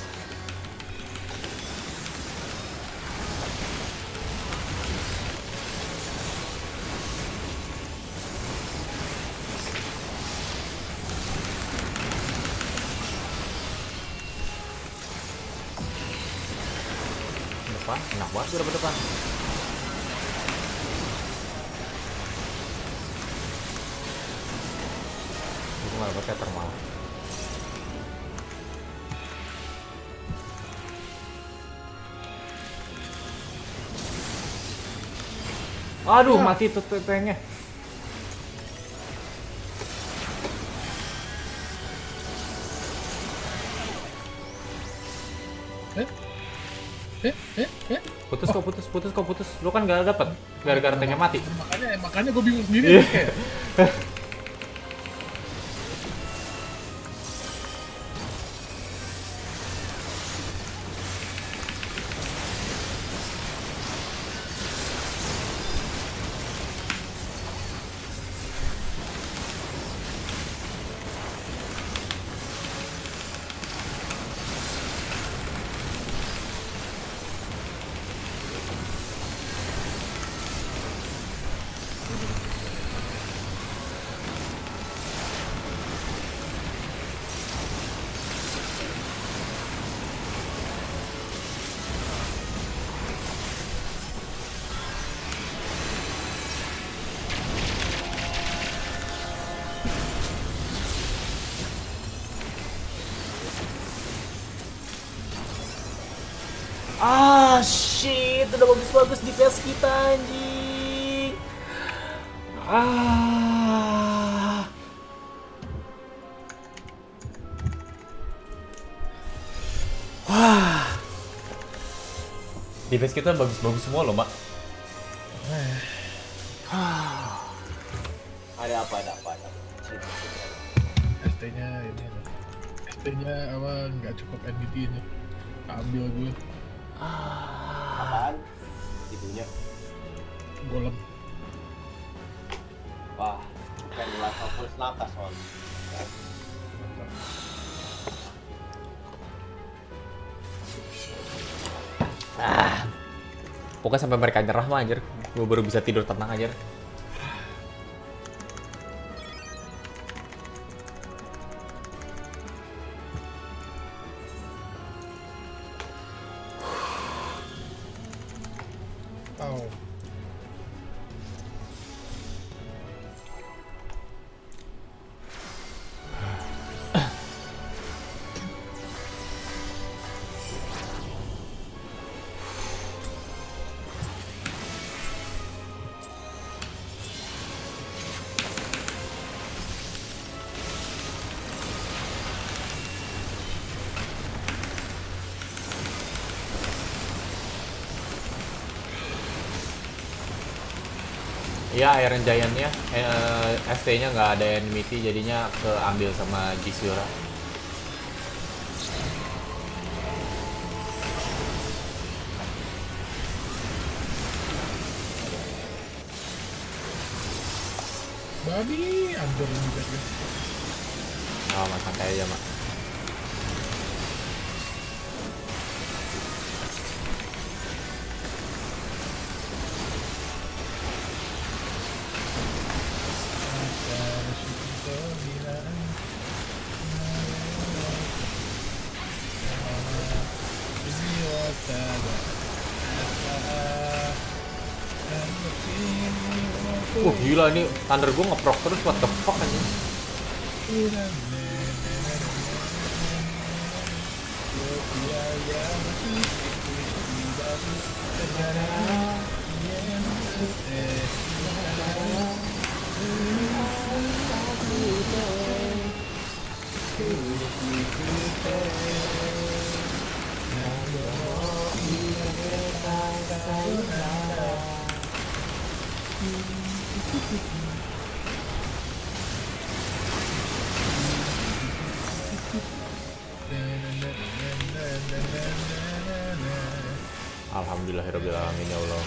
Depan, enak banget gue dapet depan. Gue gak dapet cater malah. Aduh, mati tuh tanknya. Putus. Lu kan gak dapet gara-gara tanknya mati. Makanya gue bingung sendiri kayak. Ah shit, udah bagus-bagus di PS kita anjing. Wah. Di PS kita bagus-bagus semua loh, Mak. ada apa? ST-nya apa nggak cukup NBT ini. Ambil gue. Apaan? Itunya. Golem. Wah, bukan Last of Us Nakas soalnya. Pokoknya sampai mereka nyerah mah anjir. Gue baru bisa tidur tenang aja. Oh. Iya, Iron Giant-nya, ST-nya nggak ada enmity, jadinya keambil sama Jisura. Babi, ambil juga guys. Oh, mas santai aja, Mak. Gila ini Thunder gue ngeprok terus, what the fuck aja. Alhamdulillahirobbilalamin ya Allah.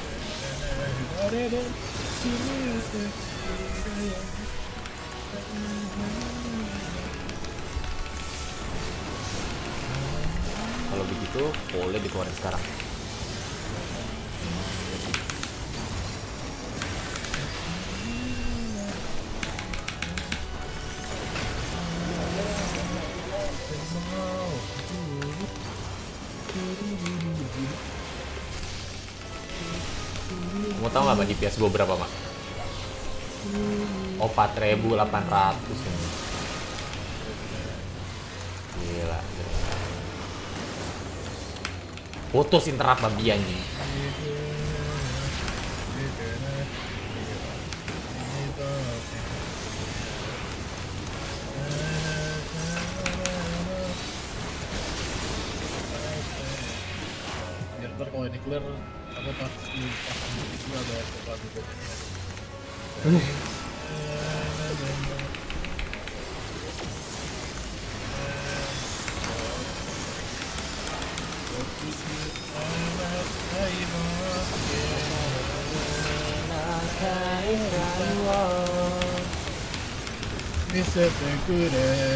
Kalau begitu boleh dikeluarin sekarang. Mau tahu nggak Mak, di PS gue berapa Mak? Oh 4.800 ini. Gila, gila. Putus interrupt babi anjing. Biar ntar kalau ini clear, apa pas itu ada sesuatu gitu. Bisa terkure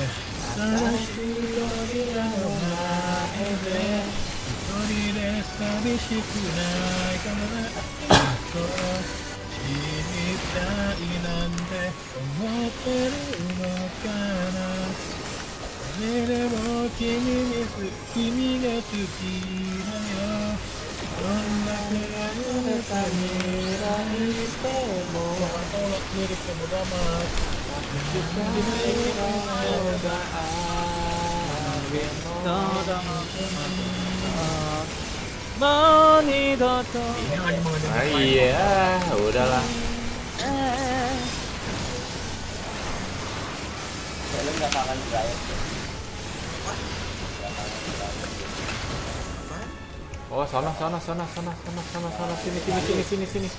Ah iya, udahlah. Kalian nggak kangen Brian? Oh, sana, sini.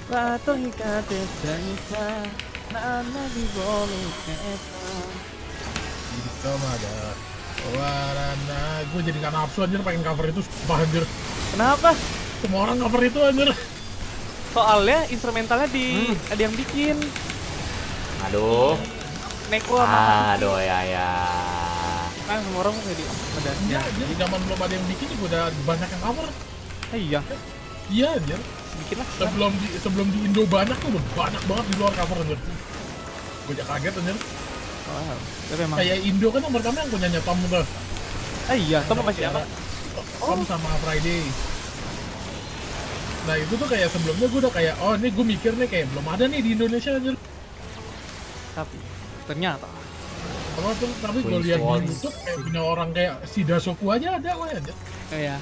Warna, gue jadi gak nafsu anjir pengen cover itu, sumpah anjir. Kenapa? Semua orang cover itu anjir. Soalnya instrumentalnya ada yang bikin. Aduh. Neko sama Aduh ya. kan semua orang jadi Iya, jadi zaman belum ada yang bikin juga udah banyak yang cover. Iya, Iya anjir. bikin lah. Sebelum di Indo banyak tuh udah banyak banget di luar cover anjir. Gue aja kaget anjir. Wow. Tapi emang. Kayak Indo kan yang pertama yang punyanya Tom tuh. Iya, Tom apa siapa? Tom sama Friday. Nah itu tuh kayak sebelumnya gue udah kayak, oh ini gue mikir nih kayak belum ada nih di Indonesia anjir. Tapi ternyata. Tapi gue lihat di YouTube kayak punya orang kayak si Dasoku aja ada gue anjir. Iya.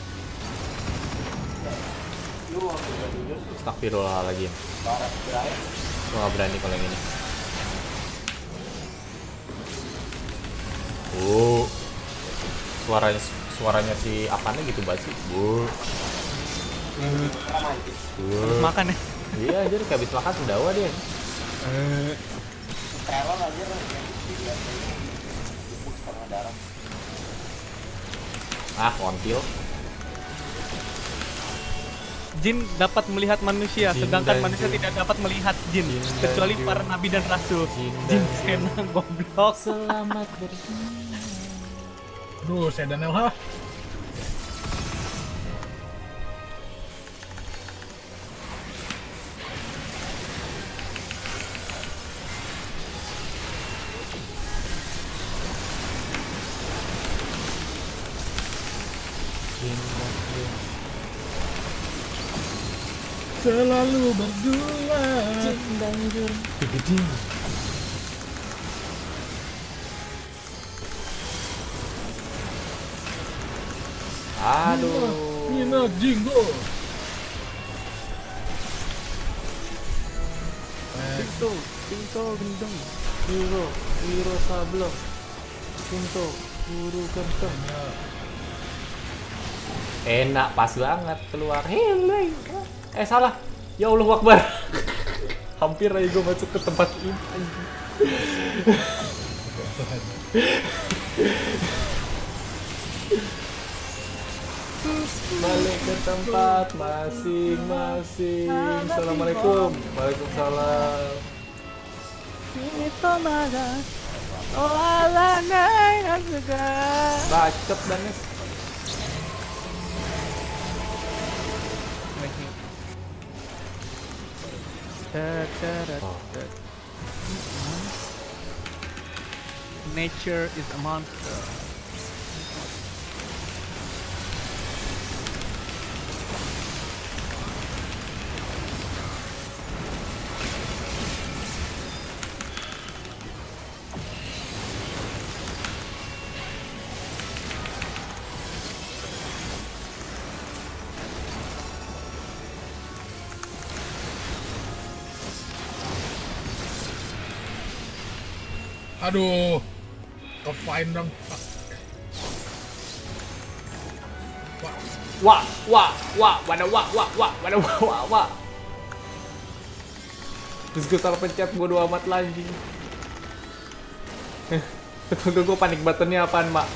Lu waktu udah tidur Astagfirullahaladzim. barang Brian. Gue gak berani kalau yang ini. Suaranya si apanya gitu banget sih. Romantis. Terus makan ya. Iya anjir, kayak habis makan sendawa dia. Teror aja lah yang dilihat ini. Tubuh setengah darah. Ah, kontil. Jin dapat melihat manusia, Jin sedangkan dan manusia jin. tidak dapat melihat jin, Jin dan kecuali jin. para nabi dan rasul. Jin Jin dan sena goblok. Selamat bersenang. Aduh, sedan LH. Selalu berdua. Aduh. Nina Jingo. Pinto gendeng. Wiro sablon. Pinto guru genteng. Enak, pas banget keluar. Healing. Salah. Ya Allah Akbar. Hampir aja gue masuk ke tempat ini. Balik ke tempat masing-masing. Assalamualaikum. Waalaikumsalam. Bacot banget. Nature is a monster. Aduh, ke-fine dong. Wah. Terus gue salah pencet, bodo amat lagi. Tunggu, gue panik buttonnya apaan, Mak?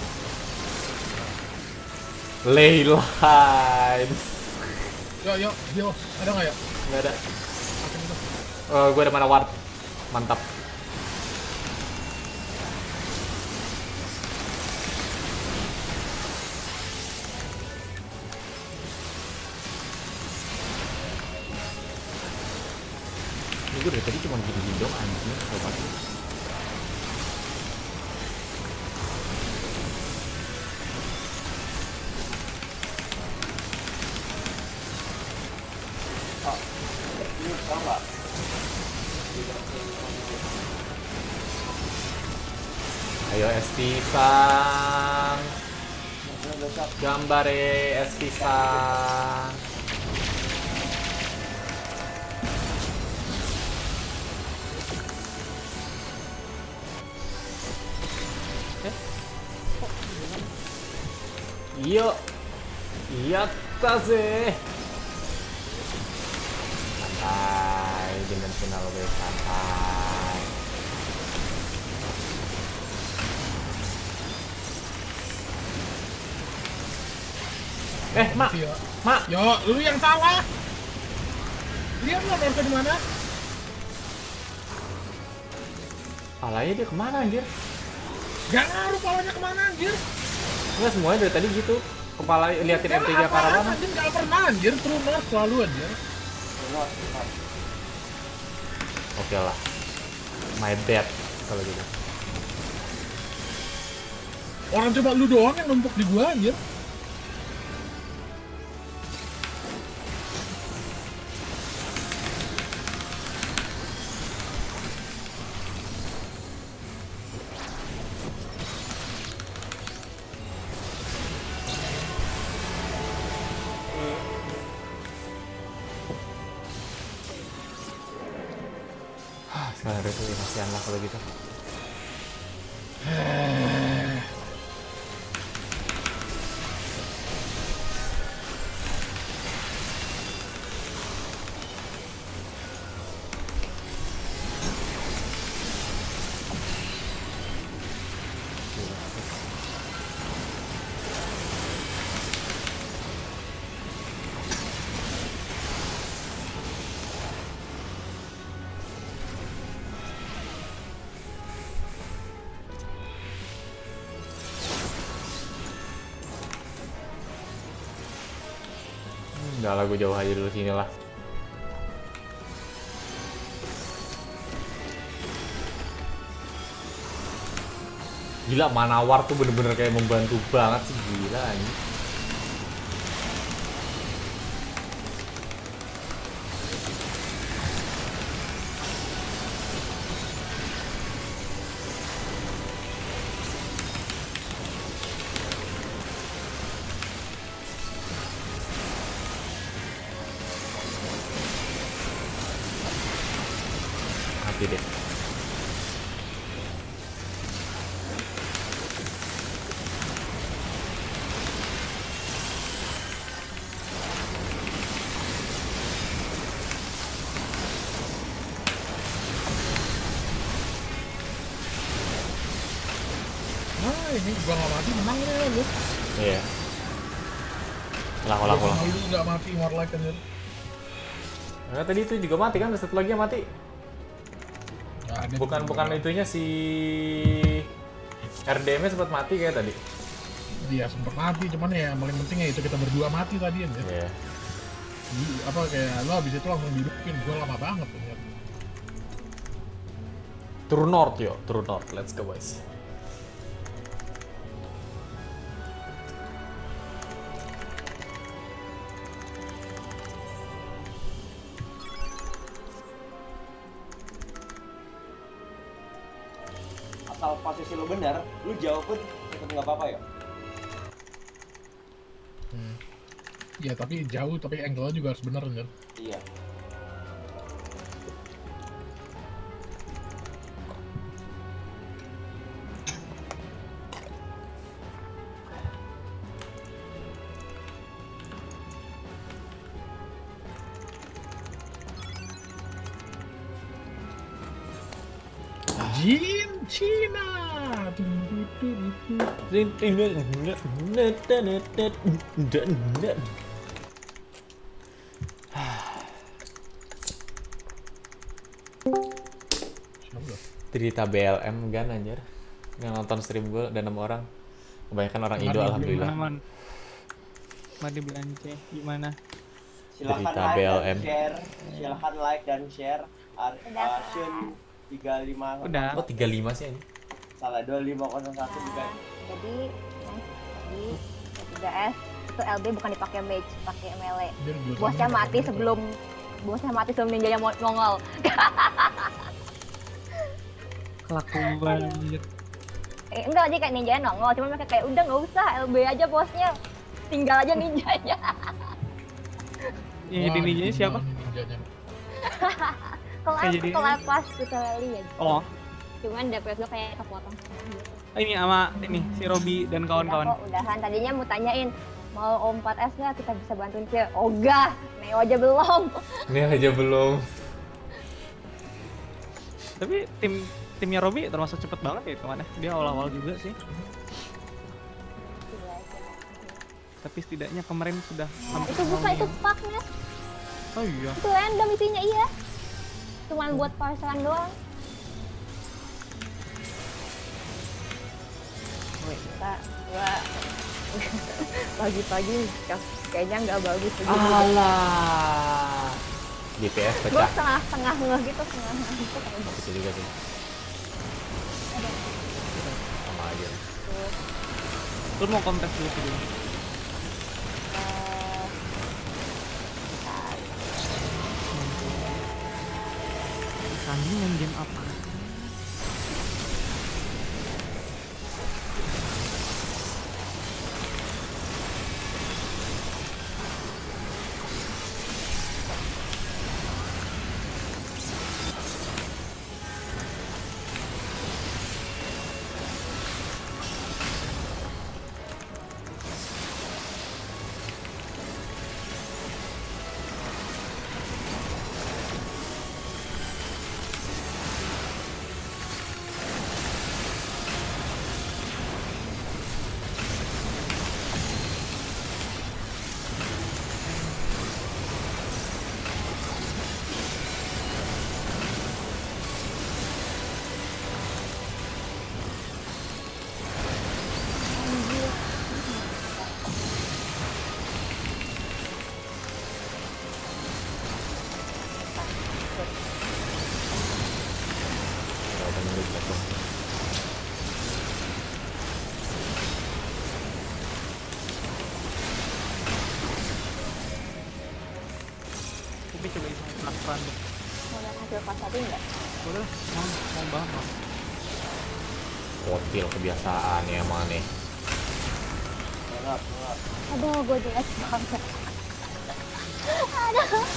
Leyline. Yo, ada nggak ya? Nggak ada. Gue ada mana ward. Mantap. Gue dari tadi cuma gini dong anjing, coba sih. Ini tau nggak? Ayo Esti Sang, gambare Esti Sang. Yo, yattaぜ. Santai, dimensional wave santai. Mak, Iya. Mak. Yo, lu yang salah. Dia mau nonton di mana? Palanya dia kemana anjir? Gak ngaruh palanya kemana anjir. Enggak, semuanya dari tadi gitu. Kepala liatin MT-nya ke arah mana? Anjir gak pernah anjir, true north selalu anjir. Oke lah. My bad kalau gitu. Orang coba lu doang yang numpuk di gua anjir. Sekarang kasihan lah kalau gitu. Udah lah, gue jauh aja dulu sini lah. Gila, Manawar tuh bener-bener kayak membantu banget sih, gila ini. Mati deh. ini gua nggak mati menang ini ya bos. Iya. Ulang. Lu nggak mati Warlock kan? Nah, tadi itu juga mati kan, ada satu lagi yang mati. Bukan itunya si RDM-nya sempat mati kayak tadi. Dia sempat mati, cuman ya yang paling penting ya itu kita berdua mati tadi aja. Iya. Apa kayak lo habis itu langsung dihidupin, gua lama banget ya. True North, let's go guys. Asal posisi lu benar, lu jauh pun tetap nggak apa-apa ya. Ya tapi jauh, tapi angle-nya juga harus bener kan? Iya. Jin Cina. Cerita BLM kan anjir. Nggak nonton stream gue dan 6 orang. Kebanyakan orang Indo alhamdulillah. Mari belanja gimana? Silakan Cerita like BLM. dan share. Silakan like dan share. Shun 35. Udah. Oh 35 sih ini. Salah 2501 bukan. Jadi di 3S itu LB bukan dipakai mage, pakai melee. Bosnya mati sebelum ninjanya nongol. Kelakuan anjir. Enggak aja kayak ninjanya nongol, cuma mereka kayak udah nggak usah LB aja bosnya, tinggal aja ninjanya. Yang jadi ninjanya siapa? Kalau pas tutorial ya. Oh, Cuman DPS gue kayak kepotong. ini sama ini si Robi dan kawan-kawan. Udah kok, udahan. Tadinya mau tanyain mau O4S nggak kita bisa bantuin ke Ogah, Neo aja belum. Ini aja belum. Tapi timnya Robi termasuk cepet banget ya kemana? Dia awal-awal juga sih. Tapi setidaknya kemarin sudah Itu bukan itu pak Nes. Oh iya. Itu random isinya iya. Cuman buat parselan doang. Wih, gua pagi-pagi kayaknya nggak bagus begitu. Alah. GPS Gua pecah. setengah ngeh gitu, setengah ngeh gitu kayak gitu. Itu juga sih. Sama aja. Lu mau kontes dulu sih dulu. Sandi main game apa? Tapi coba itu pelan-pelan deh. Mau lihat hasil pas tadi nggak? Boleh lah, mau banget mau. Kotil kebiasaan ya emang nih. Maaf. Aduh, gue jelas banget. Aduh.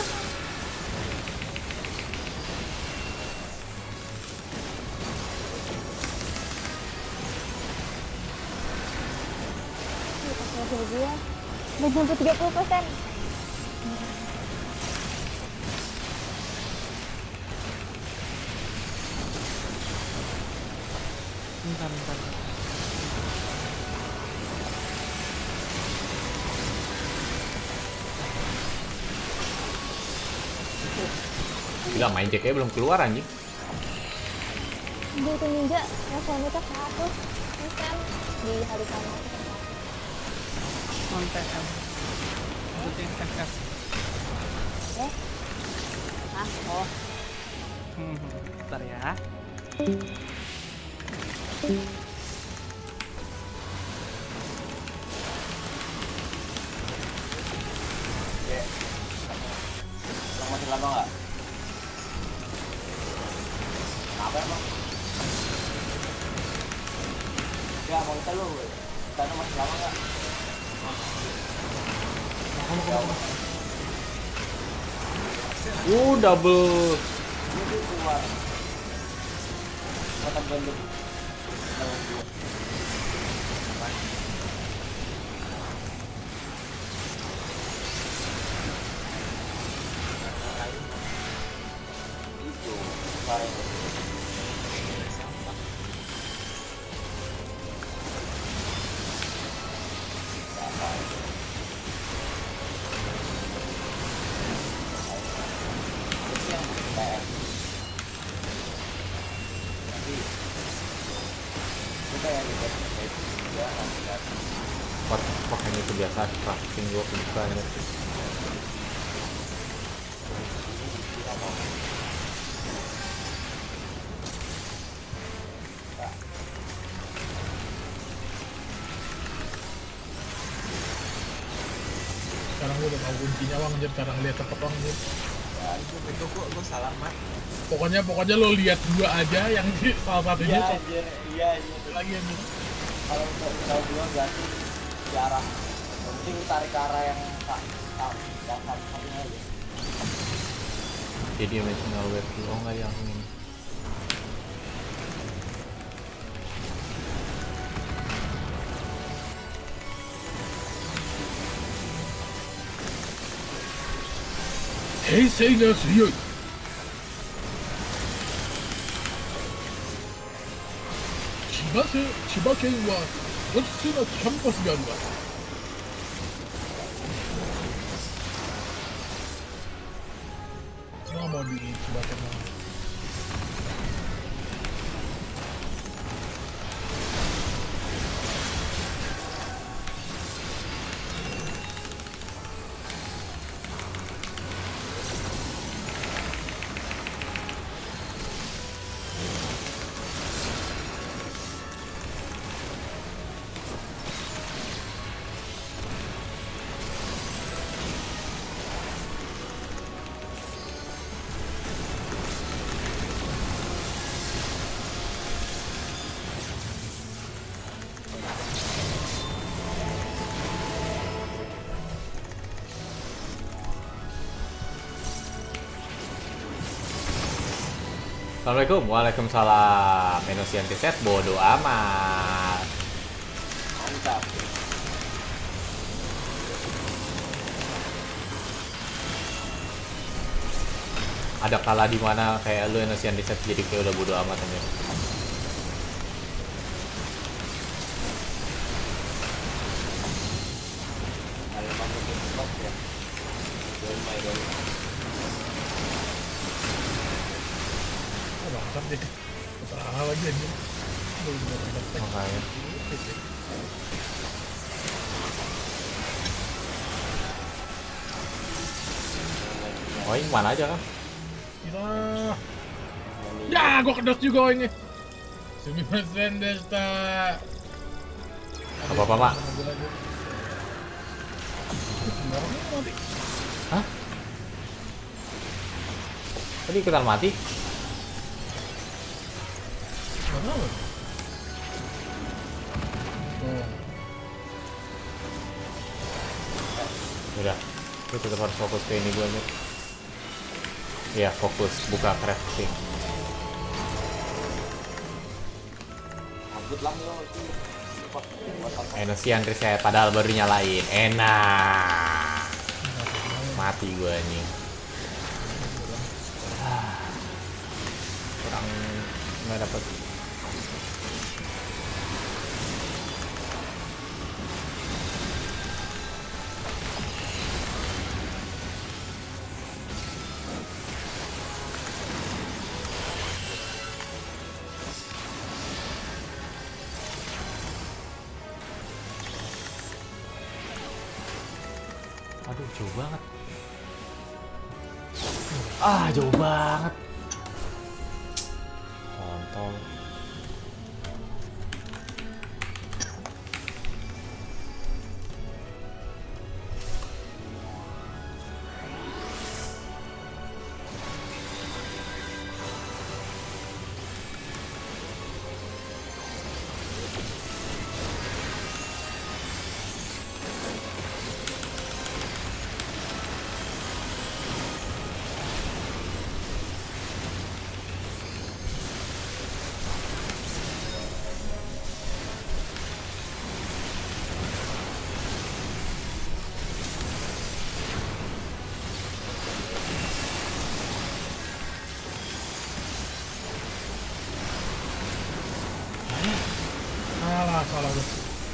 Hasil dia udah nyampe 30%. Bentar. Gila, main JK belum keluar anjing. Dia itu ninja levelnya tuh 100 bukan di hari kamu. Non TM. Itu yang FF. Oh. Bentar ya. Yang masih lama nggak? Kenapa emang? Ya mau kita lu, sana masih lama nggak? Double. Ini keluar. Kata bandung. Itu, kemarin. Makanya itu biasa crafting gua bukannya. Sekarang gue udah tahu kuncinya Wang, anjir. Cara ngeliat cepet Wang, anjir. Ya itu gua salah mat. Pokoknya lo lihat 2 aja yang di salah satunya. Iya anjir, iya anjir. Lagi anjir. Kalau dua berarti di arah, penting tarik ke arah yang satunya aja. Jadi dimensional web dulu, oh nggak yang ini. Heiseiが強い。千葉県は4つのキャンパスがあります。Kenapa mau di Chiba Ken? Assalamualaikum, waalaikumsalam. Menosian set bodo amat. Mantap. Ada kala di mana kayak lu Enosian set jadi kayak udah bodo amat aja. Ada masukin stop ya. Don't my god. Bangsat deh, terarah lagi aja. Makanya. Oh, ini mana aja kan? Kita, ya, gua kedas juga ini. Sumimasen deshita. Apa-apa, Mak? Hah? Tadi ikutan mati? Udah, gue tetap harus fokus ke ini gue aja. Iya, fokus buka crafting. Ambut lah lo itu. Enosian reset padahal baru nyalain. Enak. Mati gue nih. Kurang nggak dapet. Aduh, jauh banget. Ah, jauh banget. Kontol. Salah, salah gue.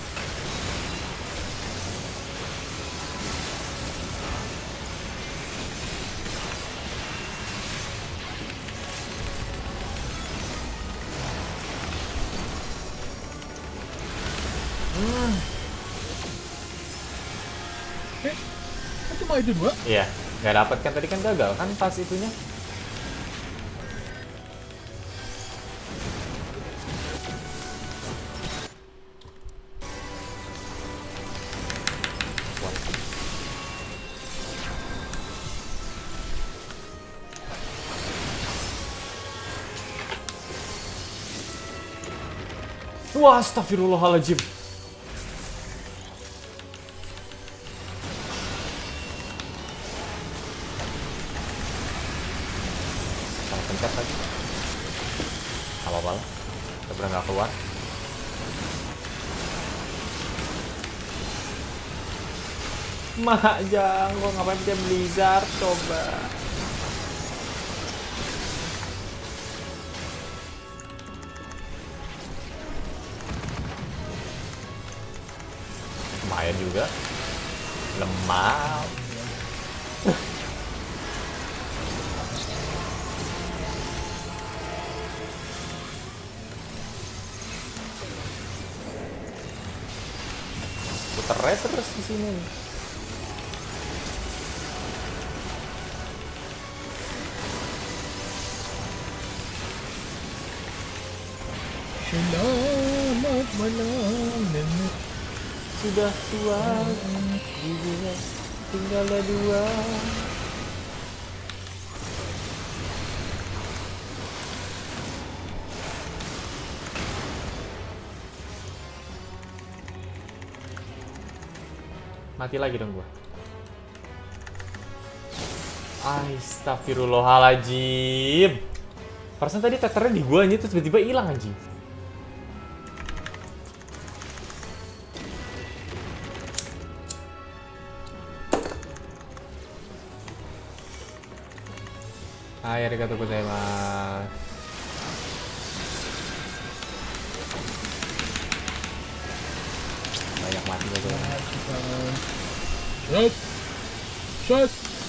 Kan cuma itu dua? Iya, nggak dapet kan tadi kan gagal kan pas itunya. Wah, astagfirullahaladzim. Salah pencet lagi. Gak apa-apa lah. Kita bener gak keluar. Mahjong, gua ngapain dia Blizzard coba. Lumayan juga. Lemah. Puter terus di sini. Selamat malam nenek. Sudah tua, giginya tinggal dua. Mati lagi dong gua. Astagfirullahaladzim. Perasaan tadi tethernya di gua aja terus tiba-tiba hilang anjing. Hai, arigatou gozaimasu. Banyak mati gak tuh. Shot. Shot.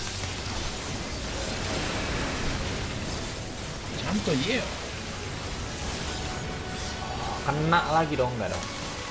Canto, yeah. Kena lagi dong, enggak dong.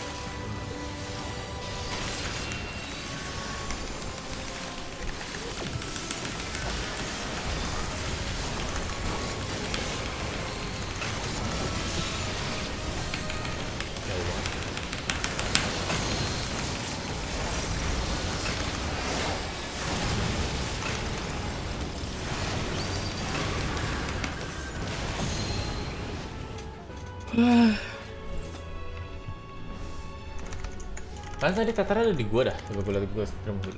Kan tadi tethernya ada di gua dah. Coba gua lihat gua stream dulu.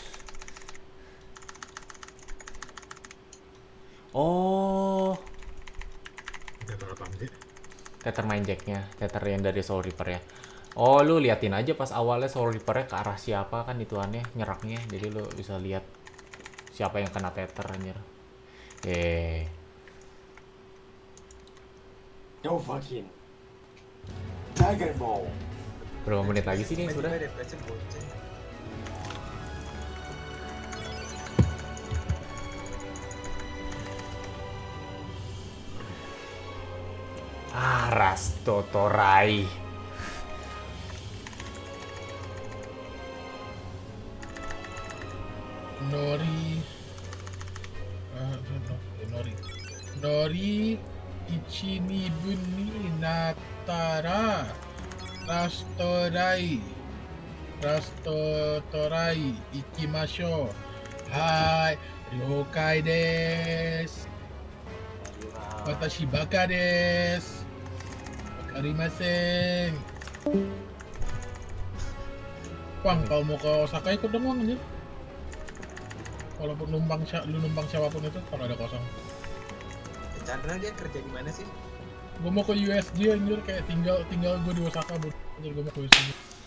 Oh, tether main jacknya, tether yang dari Soul Reaper ya. Oh, lu liatin aja pas awalnya Soul Reaper-nya ke arah siapa kan ituannya, nyeraknya. Jadi lu bisa lihat siapa yang kena tether anjir. No fucking Dragon Ball. Berapa menit lagi sih nih sudah? Rasto Torai. Nori Ichinibuni Natara Rastotorai Ikimasho. Hai, ryokai desu. Watashi baka desu. Wakarimasen. Bang, kalau mau ke Osaka ikut dong, Bang, anjir. Walaupun lu numpang siapapun itu kalau ada kosong. Chandra dia kerja di mana sih? Gue mau ke USG anjir, kayak tinggal gue di Osaka, Bud. Anjir, gue mau ke USG.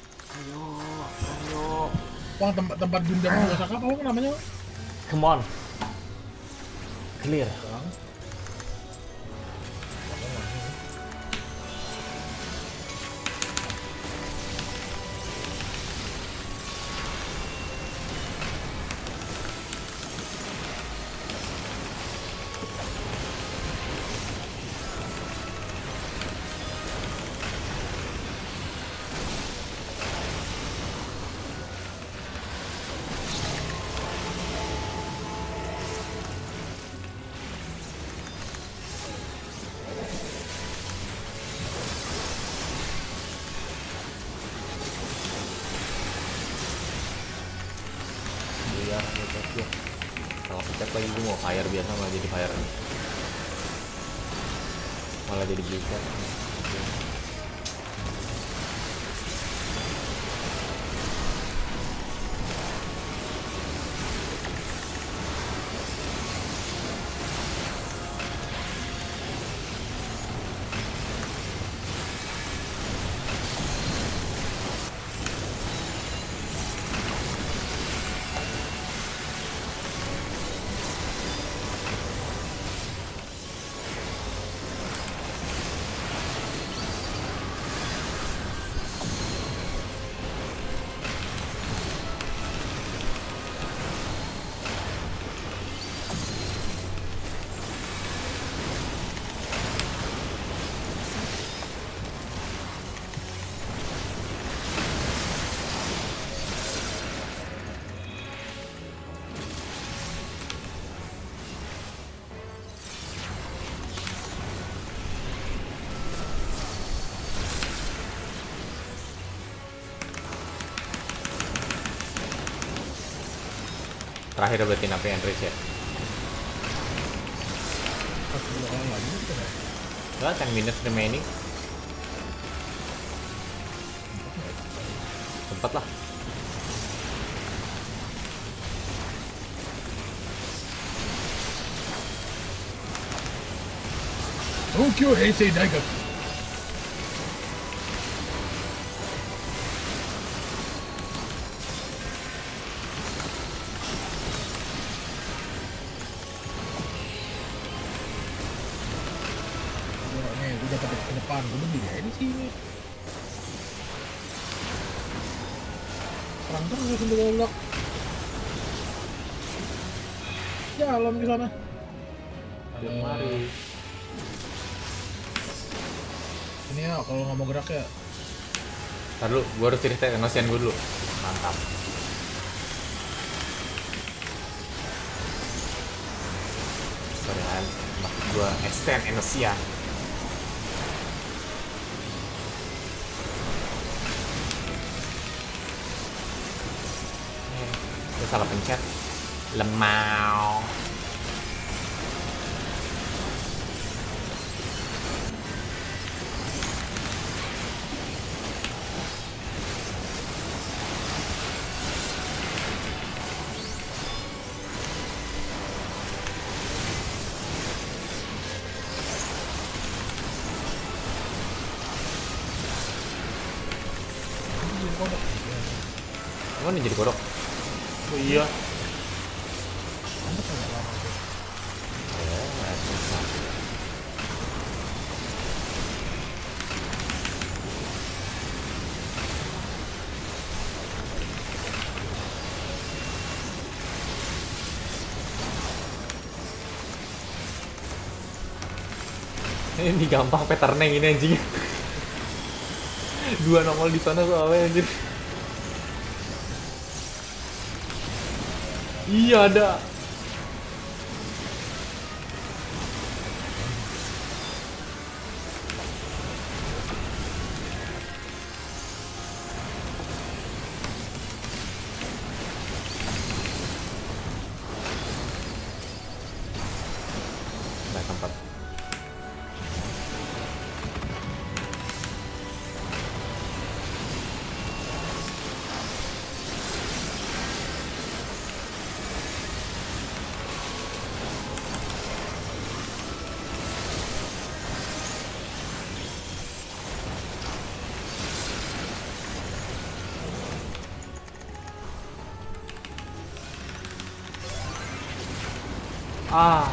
Ayo. Bang, tempat Gundam di Osaka apa namanya? Come on. Clear. Bang. Kalau pencet lagi gue mau fire biasa malah jadi fire, malah jadi blizzard. Terakhir berarti nape Andres ya? Well, 10 minutes remaining. Sempet lah. Tokyo Heisei Daigaku. Udah ke depan, gue lebih ya di sini. Perang terus ya sambil goblok. Jalan ke sana. Mari. Ini ya, kalau nggak mau gerak ya. Ntar dulu, gue harus cerita emosian gue dulu. Mantap. Sorry, maksud gue extend emosian. Gue salah pencet. Lemau. Mana jadi kodok? Oh iya. Ini gampang patternnya ini anjing. Dua nongol di sana soalnya anjir. Iya ada. Nah, tempat. Ah.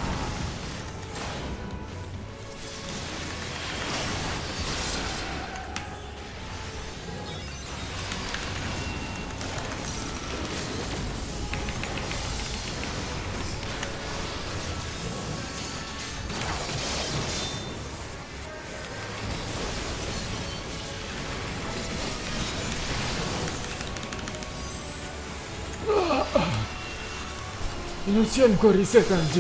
Lucian gua reset anjing.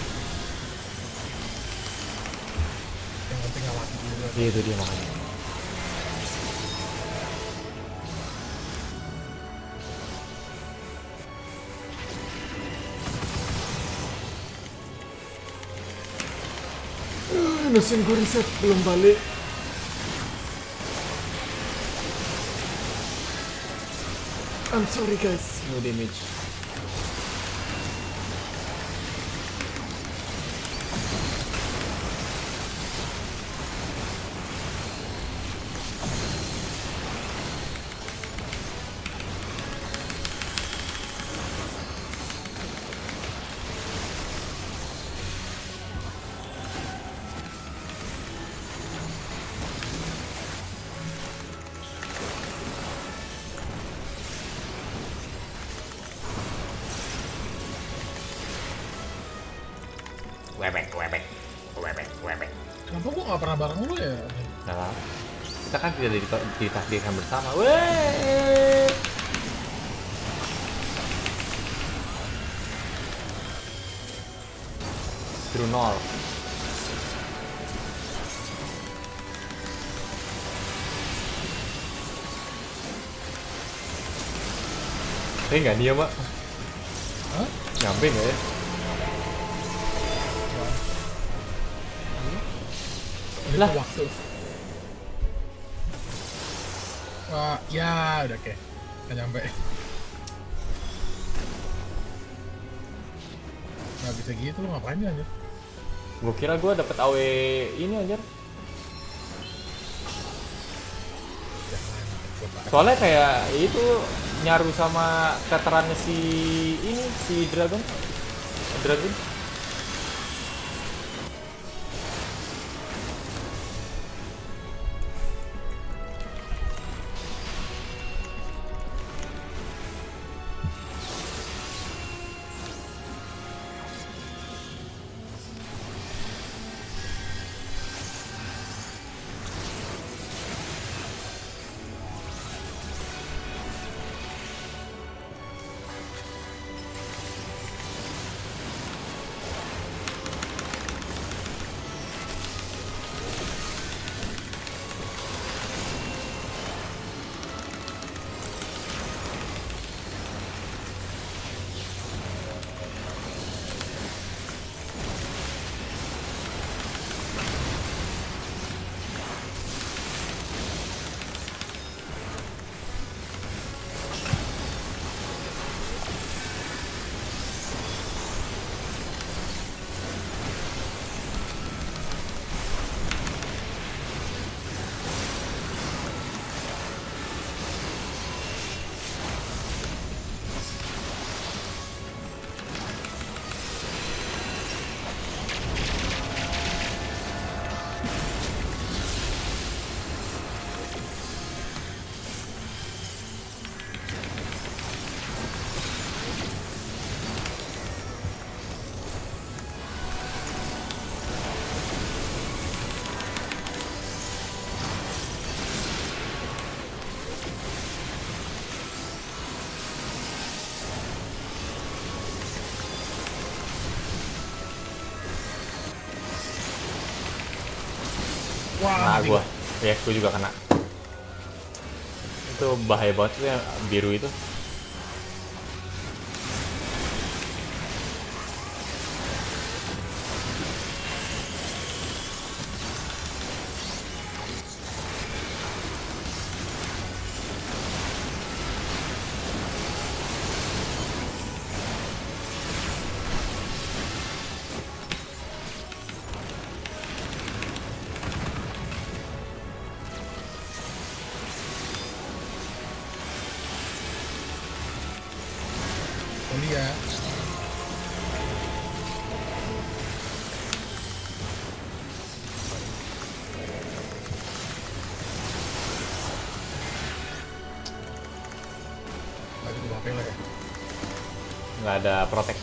Yang penting nggak mati dulu. Iya itu dia makanya. Lucian gua reset belum balik. I'm sorry guys, no damage. Webek. Kenapa gua nggak pernah bareng lu ya? Nah, kita kan tidak ditakdirkan bersama. Weh. True nol. Nggak dia, Mbak. Hah? Nyampe nggak ya? Lah waktu. Wah, ya udah kayak nggak nyampe. Nggak bisa gitu lu ngapain aja? Gua kira gua dapet AW ini aja. Jangan coba. Soalnya kayak itu nyaru sama veterannya si Dragon. Nah, gua juga kena. Itu bahaya banget tuh yang biru itu. Ini ya. Lagi di HP lah ya. Nggak ada protect.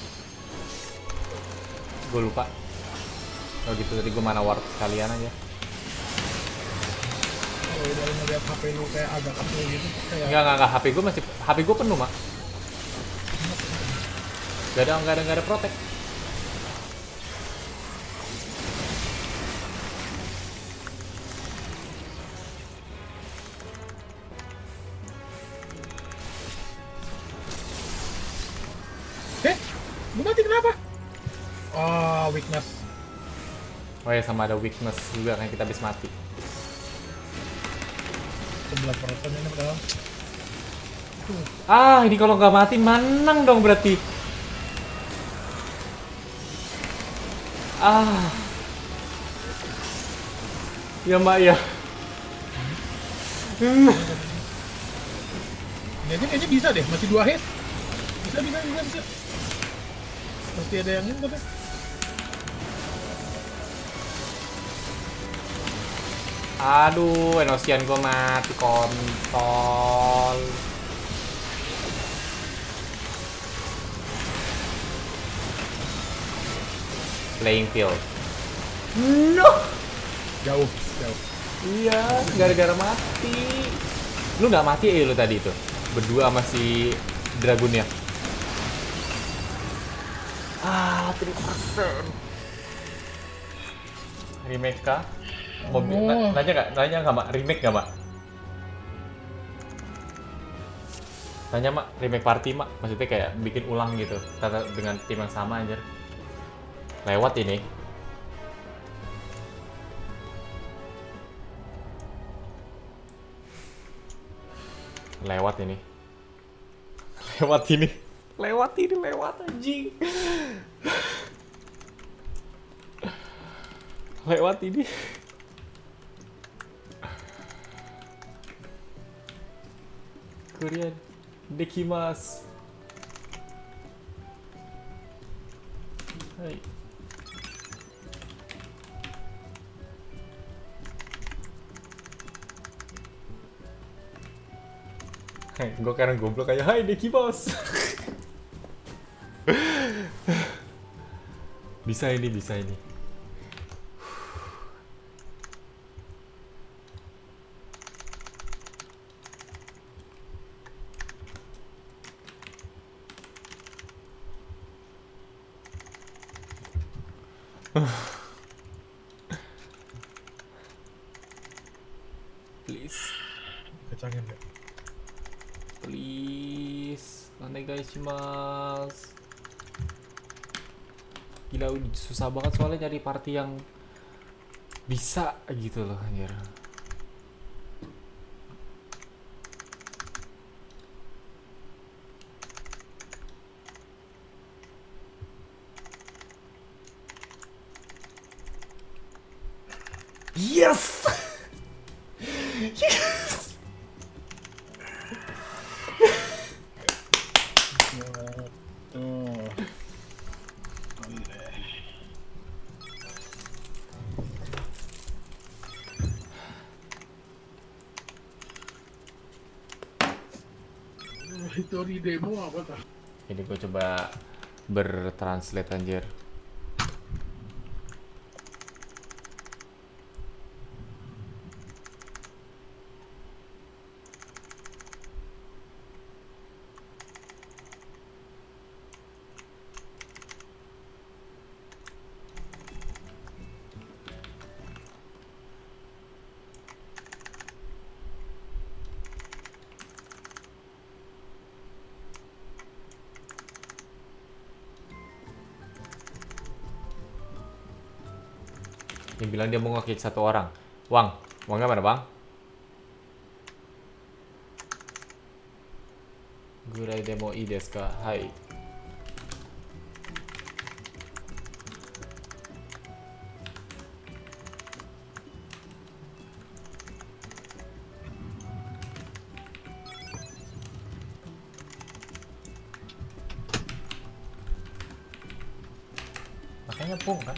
Gue lupa. Oh gitu, tadi gue mana ward sekalian aja. Kalau udah ngeliat HP lu kayak agak kecil gitu, kayak Enggak, HP gue penuh, Mak. Gak ada protect. gue mati kenapa? Oh, weakness. Oh ya, sama ada weakness juga kan kita habis mati. 11% ini padahal. Ini kalau nggak mati menang dong berarti. Ya Mbak ya. Ini aja kayaknya bisa deh, masih 2 hit. Bisa. Pasti ada yang ini tapi. Aduh, Enosian gue mati kontol. Playing field. No. Jauh. Iya, gara-gara mati. Lu nggak mati lu tadi itu? Berdua sama si Dragunnya. 3%. Remake kah? Nanya nggak, Mak? Remake nggak, Mak? Tanya, Mak. Remake party, Mak. Maksudnya kayak bikin ulang gitu. Dengan tim yang sama aja. Lewat ini. Lewat anjing. Lewat ini. Korean dekimasu. Hai. Gue karena goblok kayak hai dekimasu. Bisa ini. Please. Kecangin deh. Please. Onegaishimasu. Gila, susah banget soalnya cari party yang bisa gitu loh anjir. Yes! Yes! Tuh. History demo apa tah? Ini gue coba bertranslate anjir. Dia bilang dia mau nge-kick 1 orang. Wangnya mana bang? Gurai demo i desu ka? Hai. Makanya pung kan?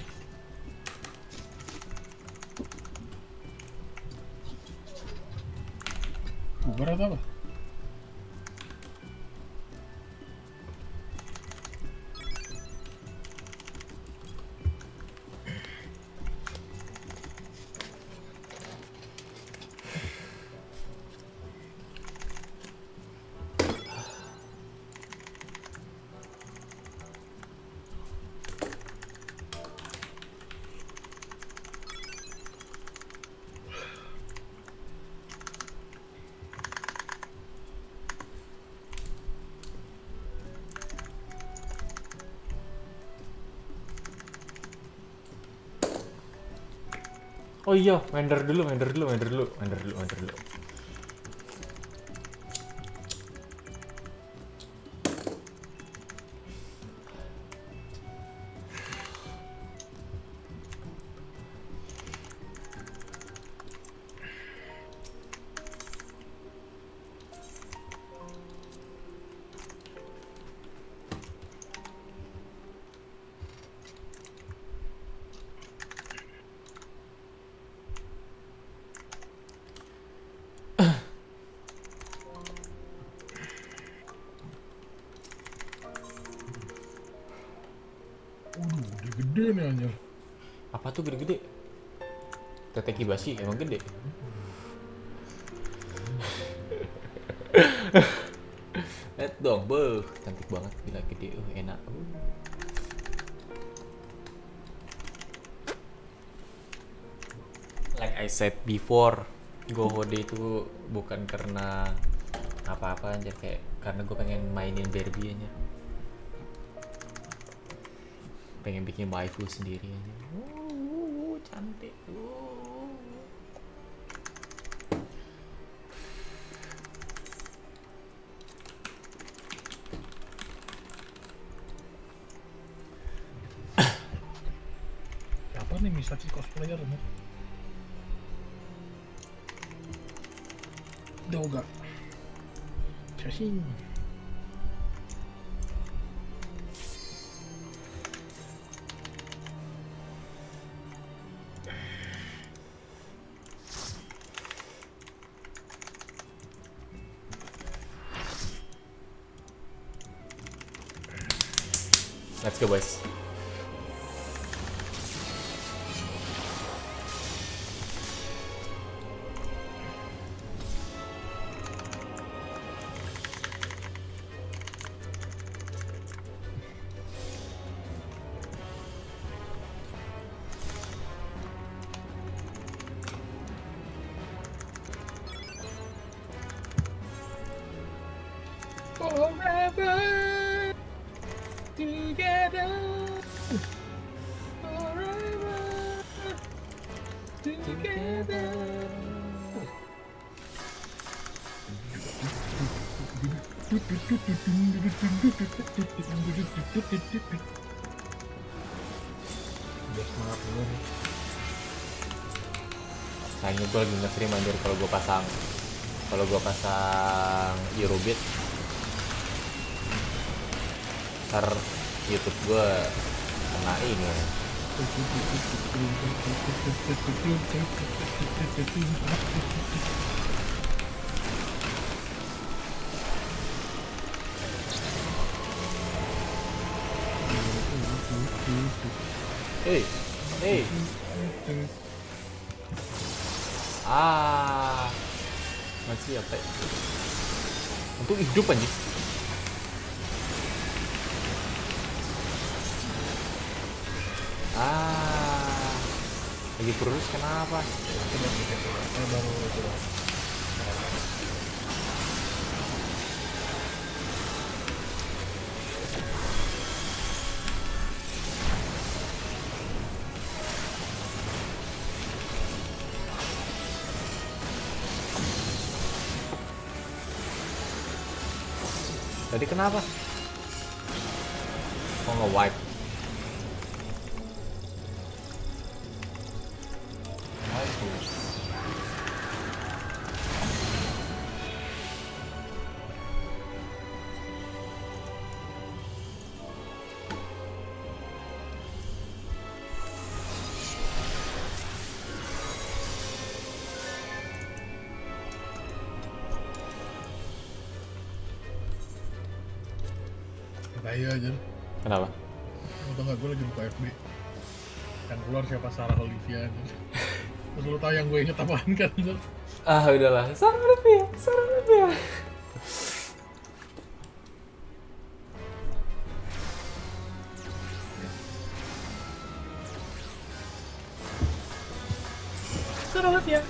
Bubar atau apa? Oh iya, mander dulu. Udah gede nih anjir. Apa tuh gede-gede? Tete Kibashi emang gede. Lihat dong, cantik banget, gila gede, enak. Like I said before, GoHode itu bukan karena apa-apa aja, kayak karena gue pengen mainin Barbie aja. Pengen bikin waifu sendiri aja. Cantik. Apa nih Misachi cosplayer nih? Doga. Casing. Let's go, boys. Forever together. Forever together. Biar semangat dulu nih. Sayangnya gue lagi nge-stream anjir. Kalau gue pasang Eurobit, ntar YouTube gue kena ini. Hey. Masih apa ya? Untuk hidup anjing. Lagi kurus kenapa? Saya baru coba. Tadi kenapa? Kok nge-wipe? Bahaya aja. Kenapa? Lo tau gak, gue lagi buka FB. Yang keluar siapa, Sarah Olivia aja. Terus lo tau yang gue inget apaan kan? Ah udahlah, Sarah Olivia. Sarah ya.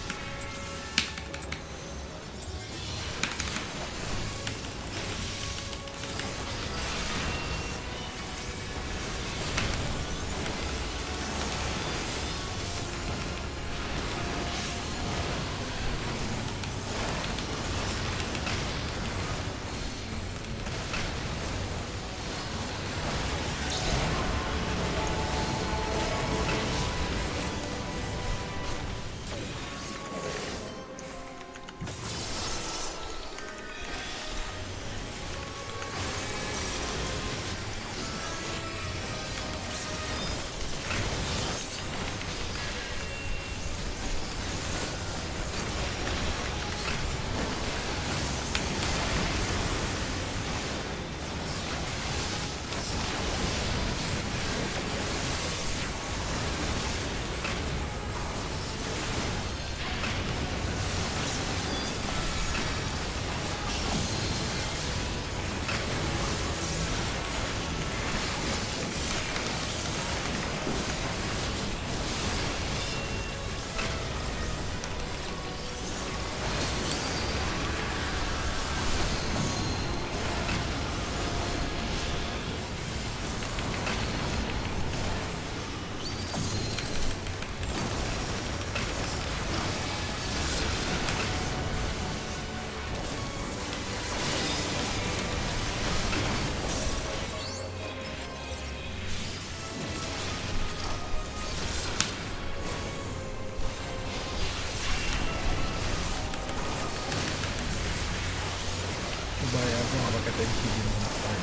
Bahaya, aku gak pakai tensi di mana.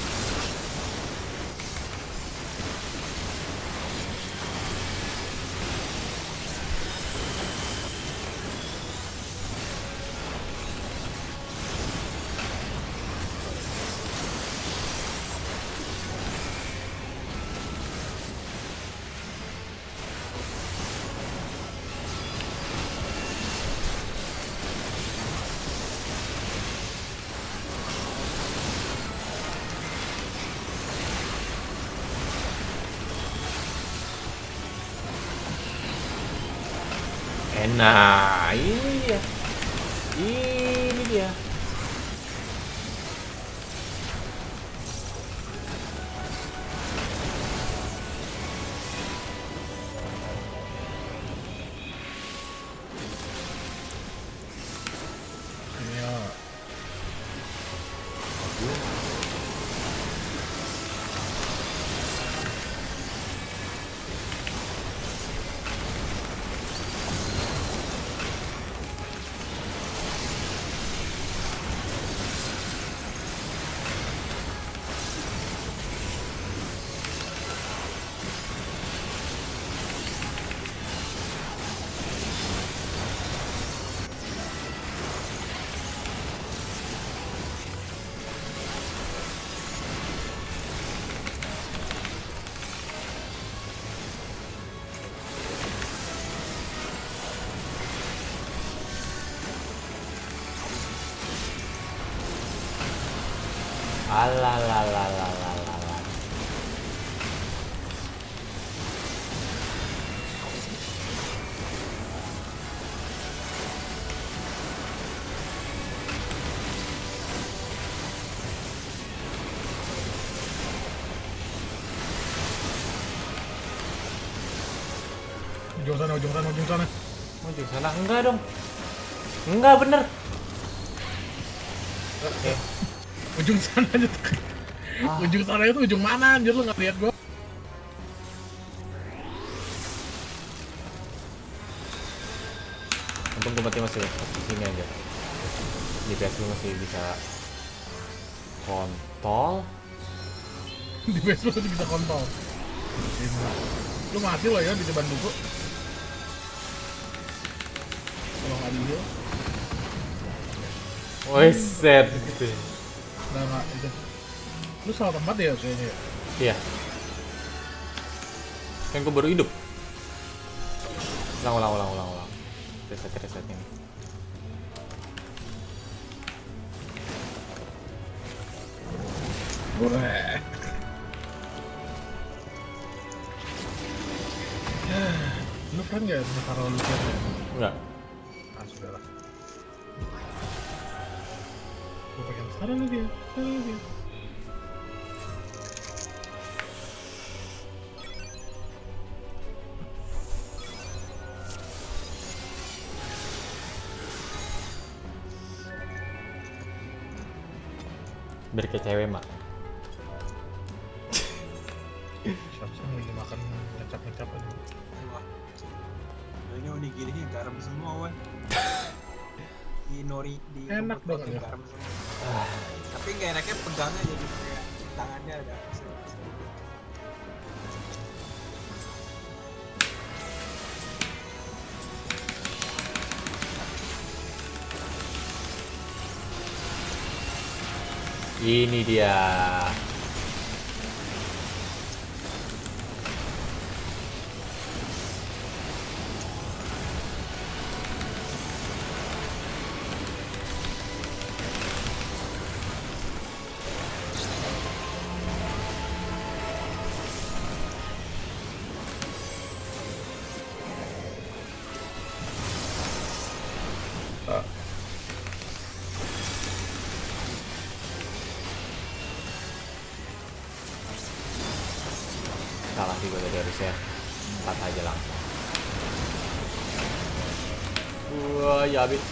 Nah, ini dia. Ini dia. Iya. Alalalalalalalala. Ujung sana, ujung sana, ujung sana. Ujung sana enggak dong. Enggak bener. Oke. Ujung sana aja tuh. Ujung sana itu ujung mana anjir, lu nggak lihat gua. Untung gue masih di sini aja. Di PS lu masih bisa kontol. Di PS lu masih bisa kontol. Lu mati loh ya di depan buku. Kalau nggak dia. Woi set gitu. Nggak itu. Lu salah tempat ya kayaknya. Iya. Kan gue baru hidup. Ulang. Reset ini. Boleh. Lu friend nggak taruh lu friend? Enggak. Ah sudah lah. Gue pengen taruh lu dia. Biar kayak cewek mak. Siapa lagi makan ngecap aja. Wah. Ini onigirinya garam semua, wan. Di nori di Enak dong, ya. garam semua. Tapi nggak enaknya pegangnya jadi kayak tangannya ada. Ini dia. Salah sih gue tadi harusnya 4 aja langsung. Wah ya habis.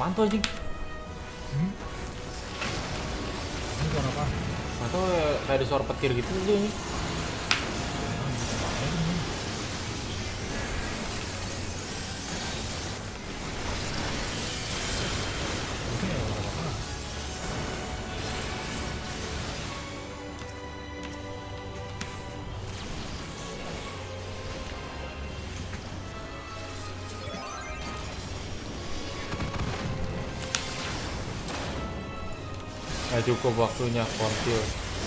Apaan tuh anjing? Ini suara apa? Atau kayak ada suara petir gitu aja ini. Nggak cukup waktunya kontil.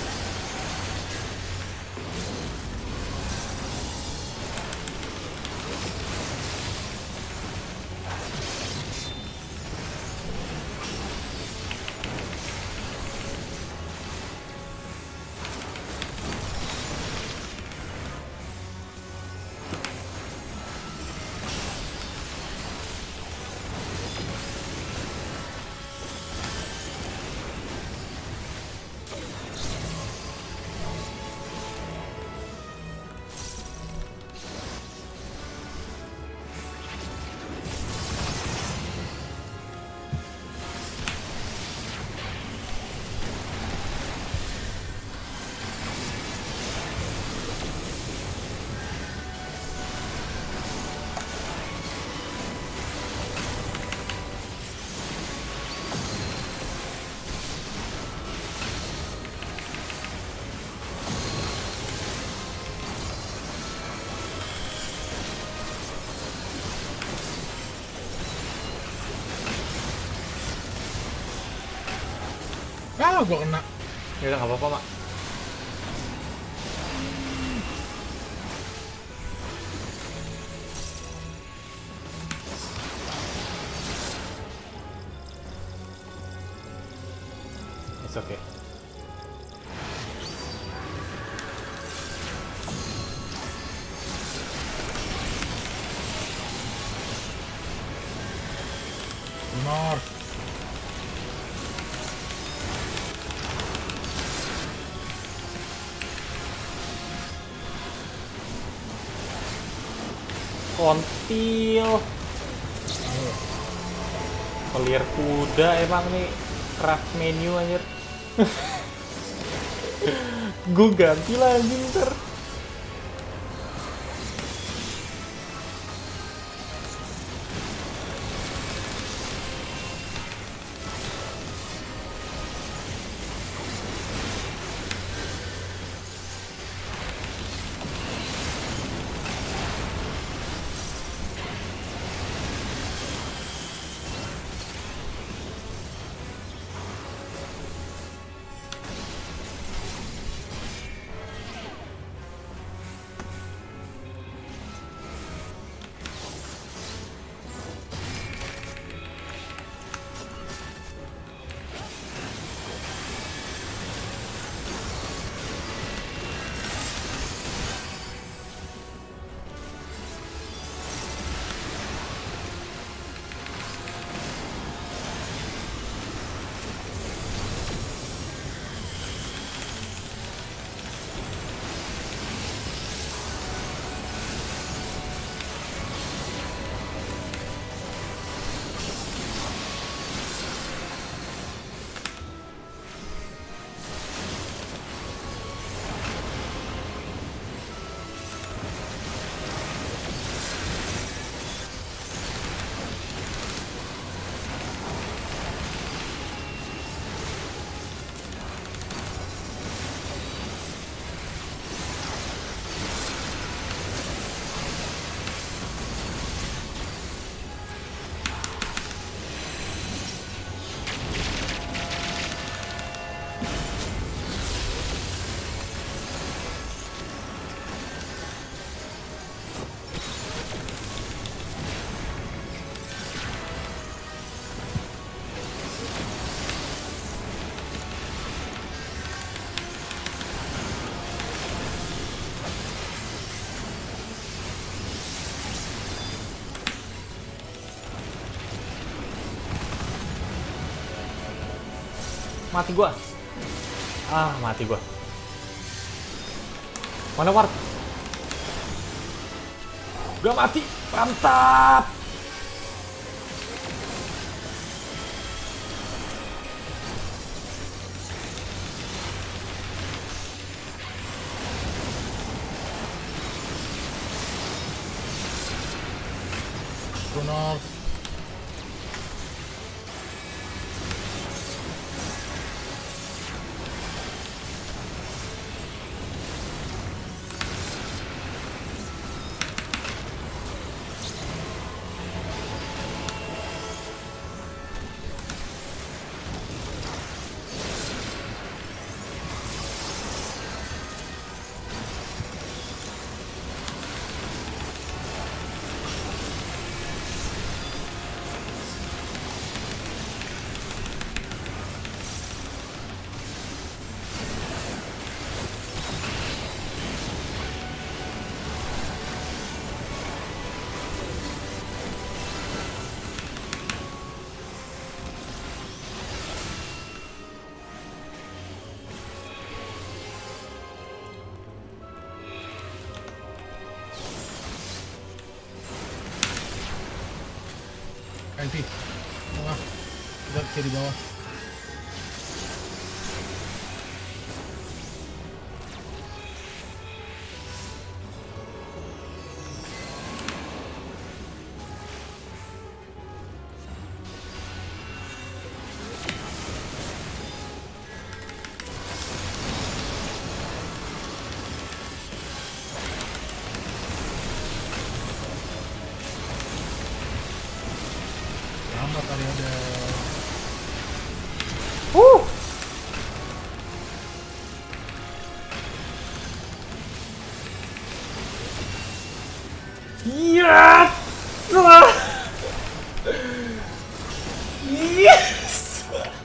Ah, gua kena. Ya udah nggak apa-apa, Mak. It's okay. Benar. Kontil. Pelir kuda emang nih craft menu anjir. Gue ganti lah anjing ntar. Mati gua. Ah, mati gua. Mana ward? Gak mati. Mantap. Bruno. Ivy, tengah, kita kiri bawah. Lambat kali ada. Iya. Yes.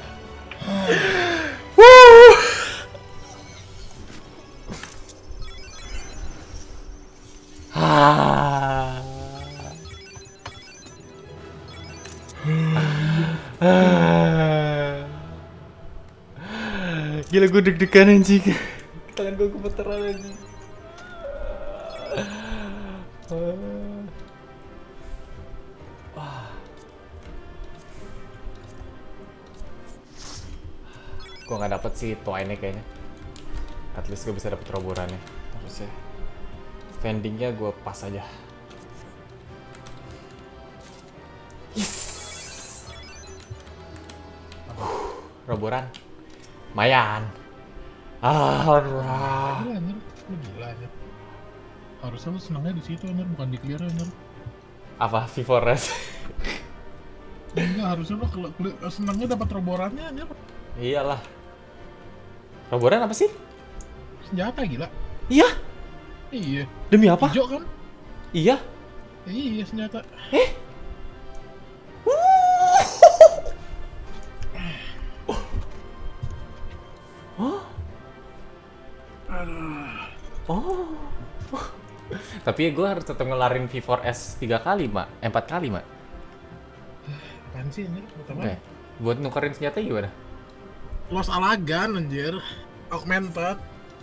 Gila, gue deg-degan anjing. Tangan gue gemeteran anjing. Gue gak dapet sih Twine-nya kayaknya. At least gue bisa dapet roborannya harusnya. Vendingnya gue pas aja. Yes. Roboran lumayan. Gila anjir, lu gila anjir. Harusnya lu senangnya di situ anjir, bukan di clear anjir. Apa V4S? Enggak, harusnya lu senangnya dapat roborannya anjir. Iyalah. Roboran apa sih? Senjata gila. Iya. Iya. Demi apa? Hijau kan? Iya. Iya, senjata. Oh. Tapi gue harus tetap ngelarin V4S 3 kali, Mak. 4 kali, Mak. Apaan sih anjir? Oke. Buat nukerin senjata gimana? Lost Alagan anjir. Augmented.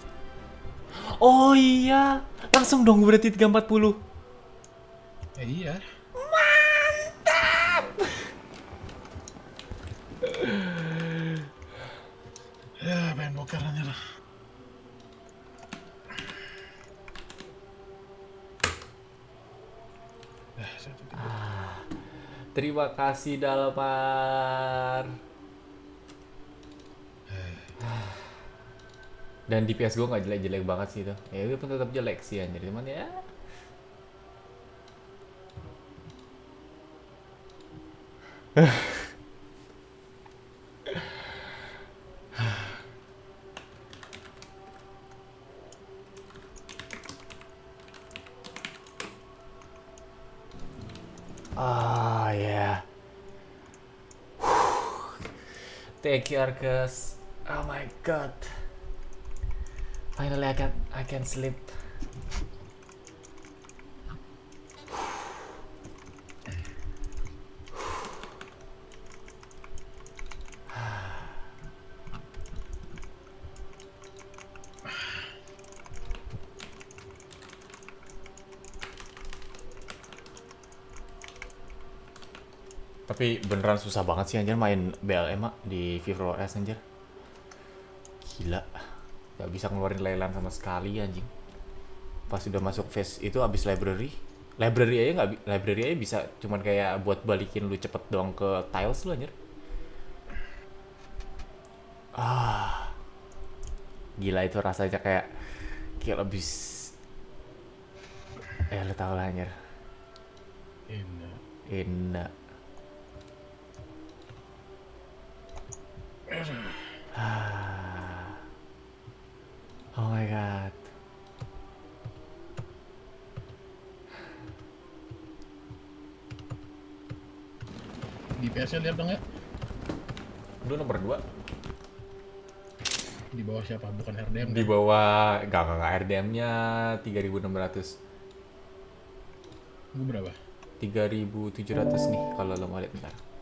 Oh iya. Langsung dong berarti 340. Iya. Mantap. Ya, pengen boker anjir. Terima kasih Dalmar. Dan DPS gue nggak jelek-jelek banget sih itu. Ya itu pun tetap jelek sih anjir, cuman ya. Ah ya. Thank you Arcus. Oh my god. Finally I can sleep. Tapi beneran susah banget sih anjir main BLM di V4S anjir. Gila. Gak bisa ngeluarin Leyland sama sekali anjing. Pas udah masuk phase itu abis library, Library aja bisa cuman kayak buat balikin lu cepet doang ke tiles lu anjir. Gila itu rasanya kayak lebih lu tau lah anjir. Enak. Oh my god. Di PS-nya lihat dong ya. Lu nomor 2. Di bawah siapa? Bukan RDM. Di bawah enggak RDM-nya 3.600. Gue berapa? 3.700 nih kalau lo mau lihat bentar.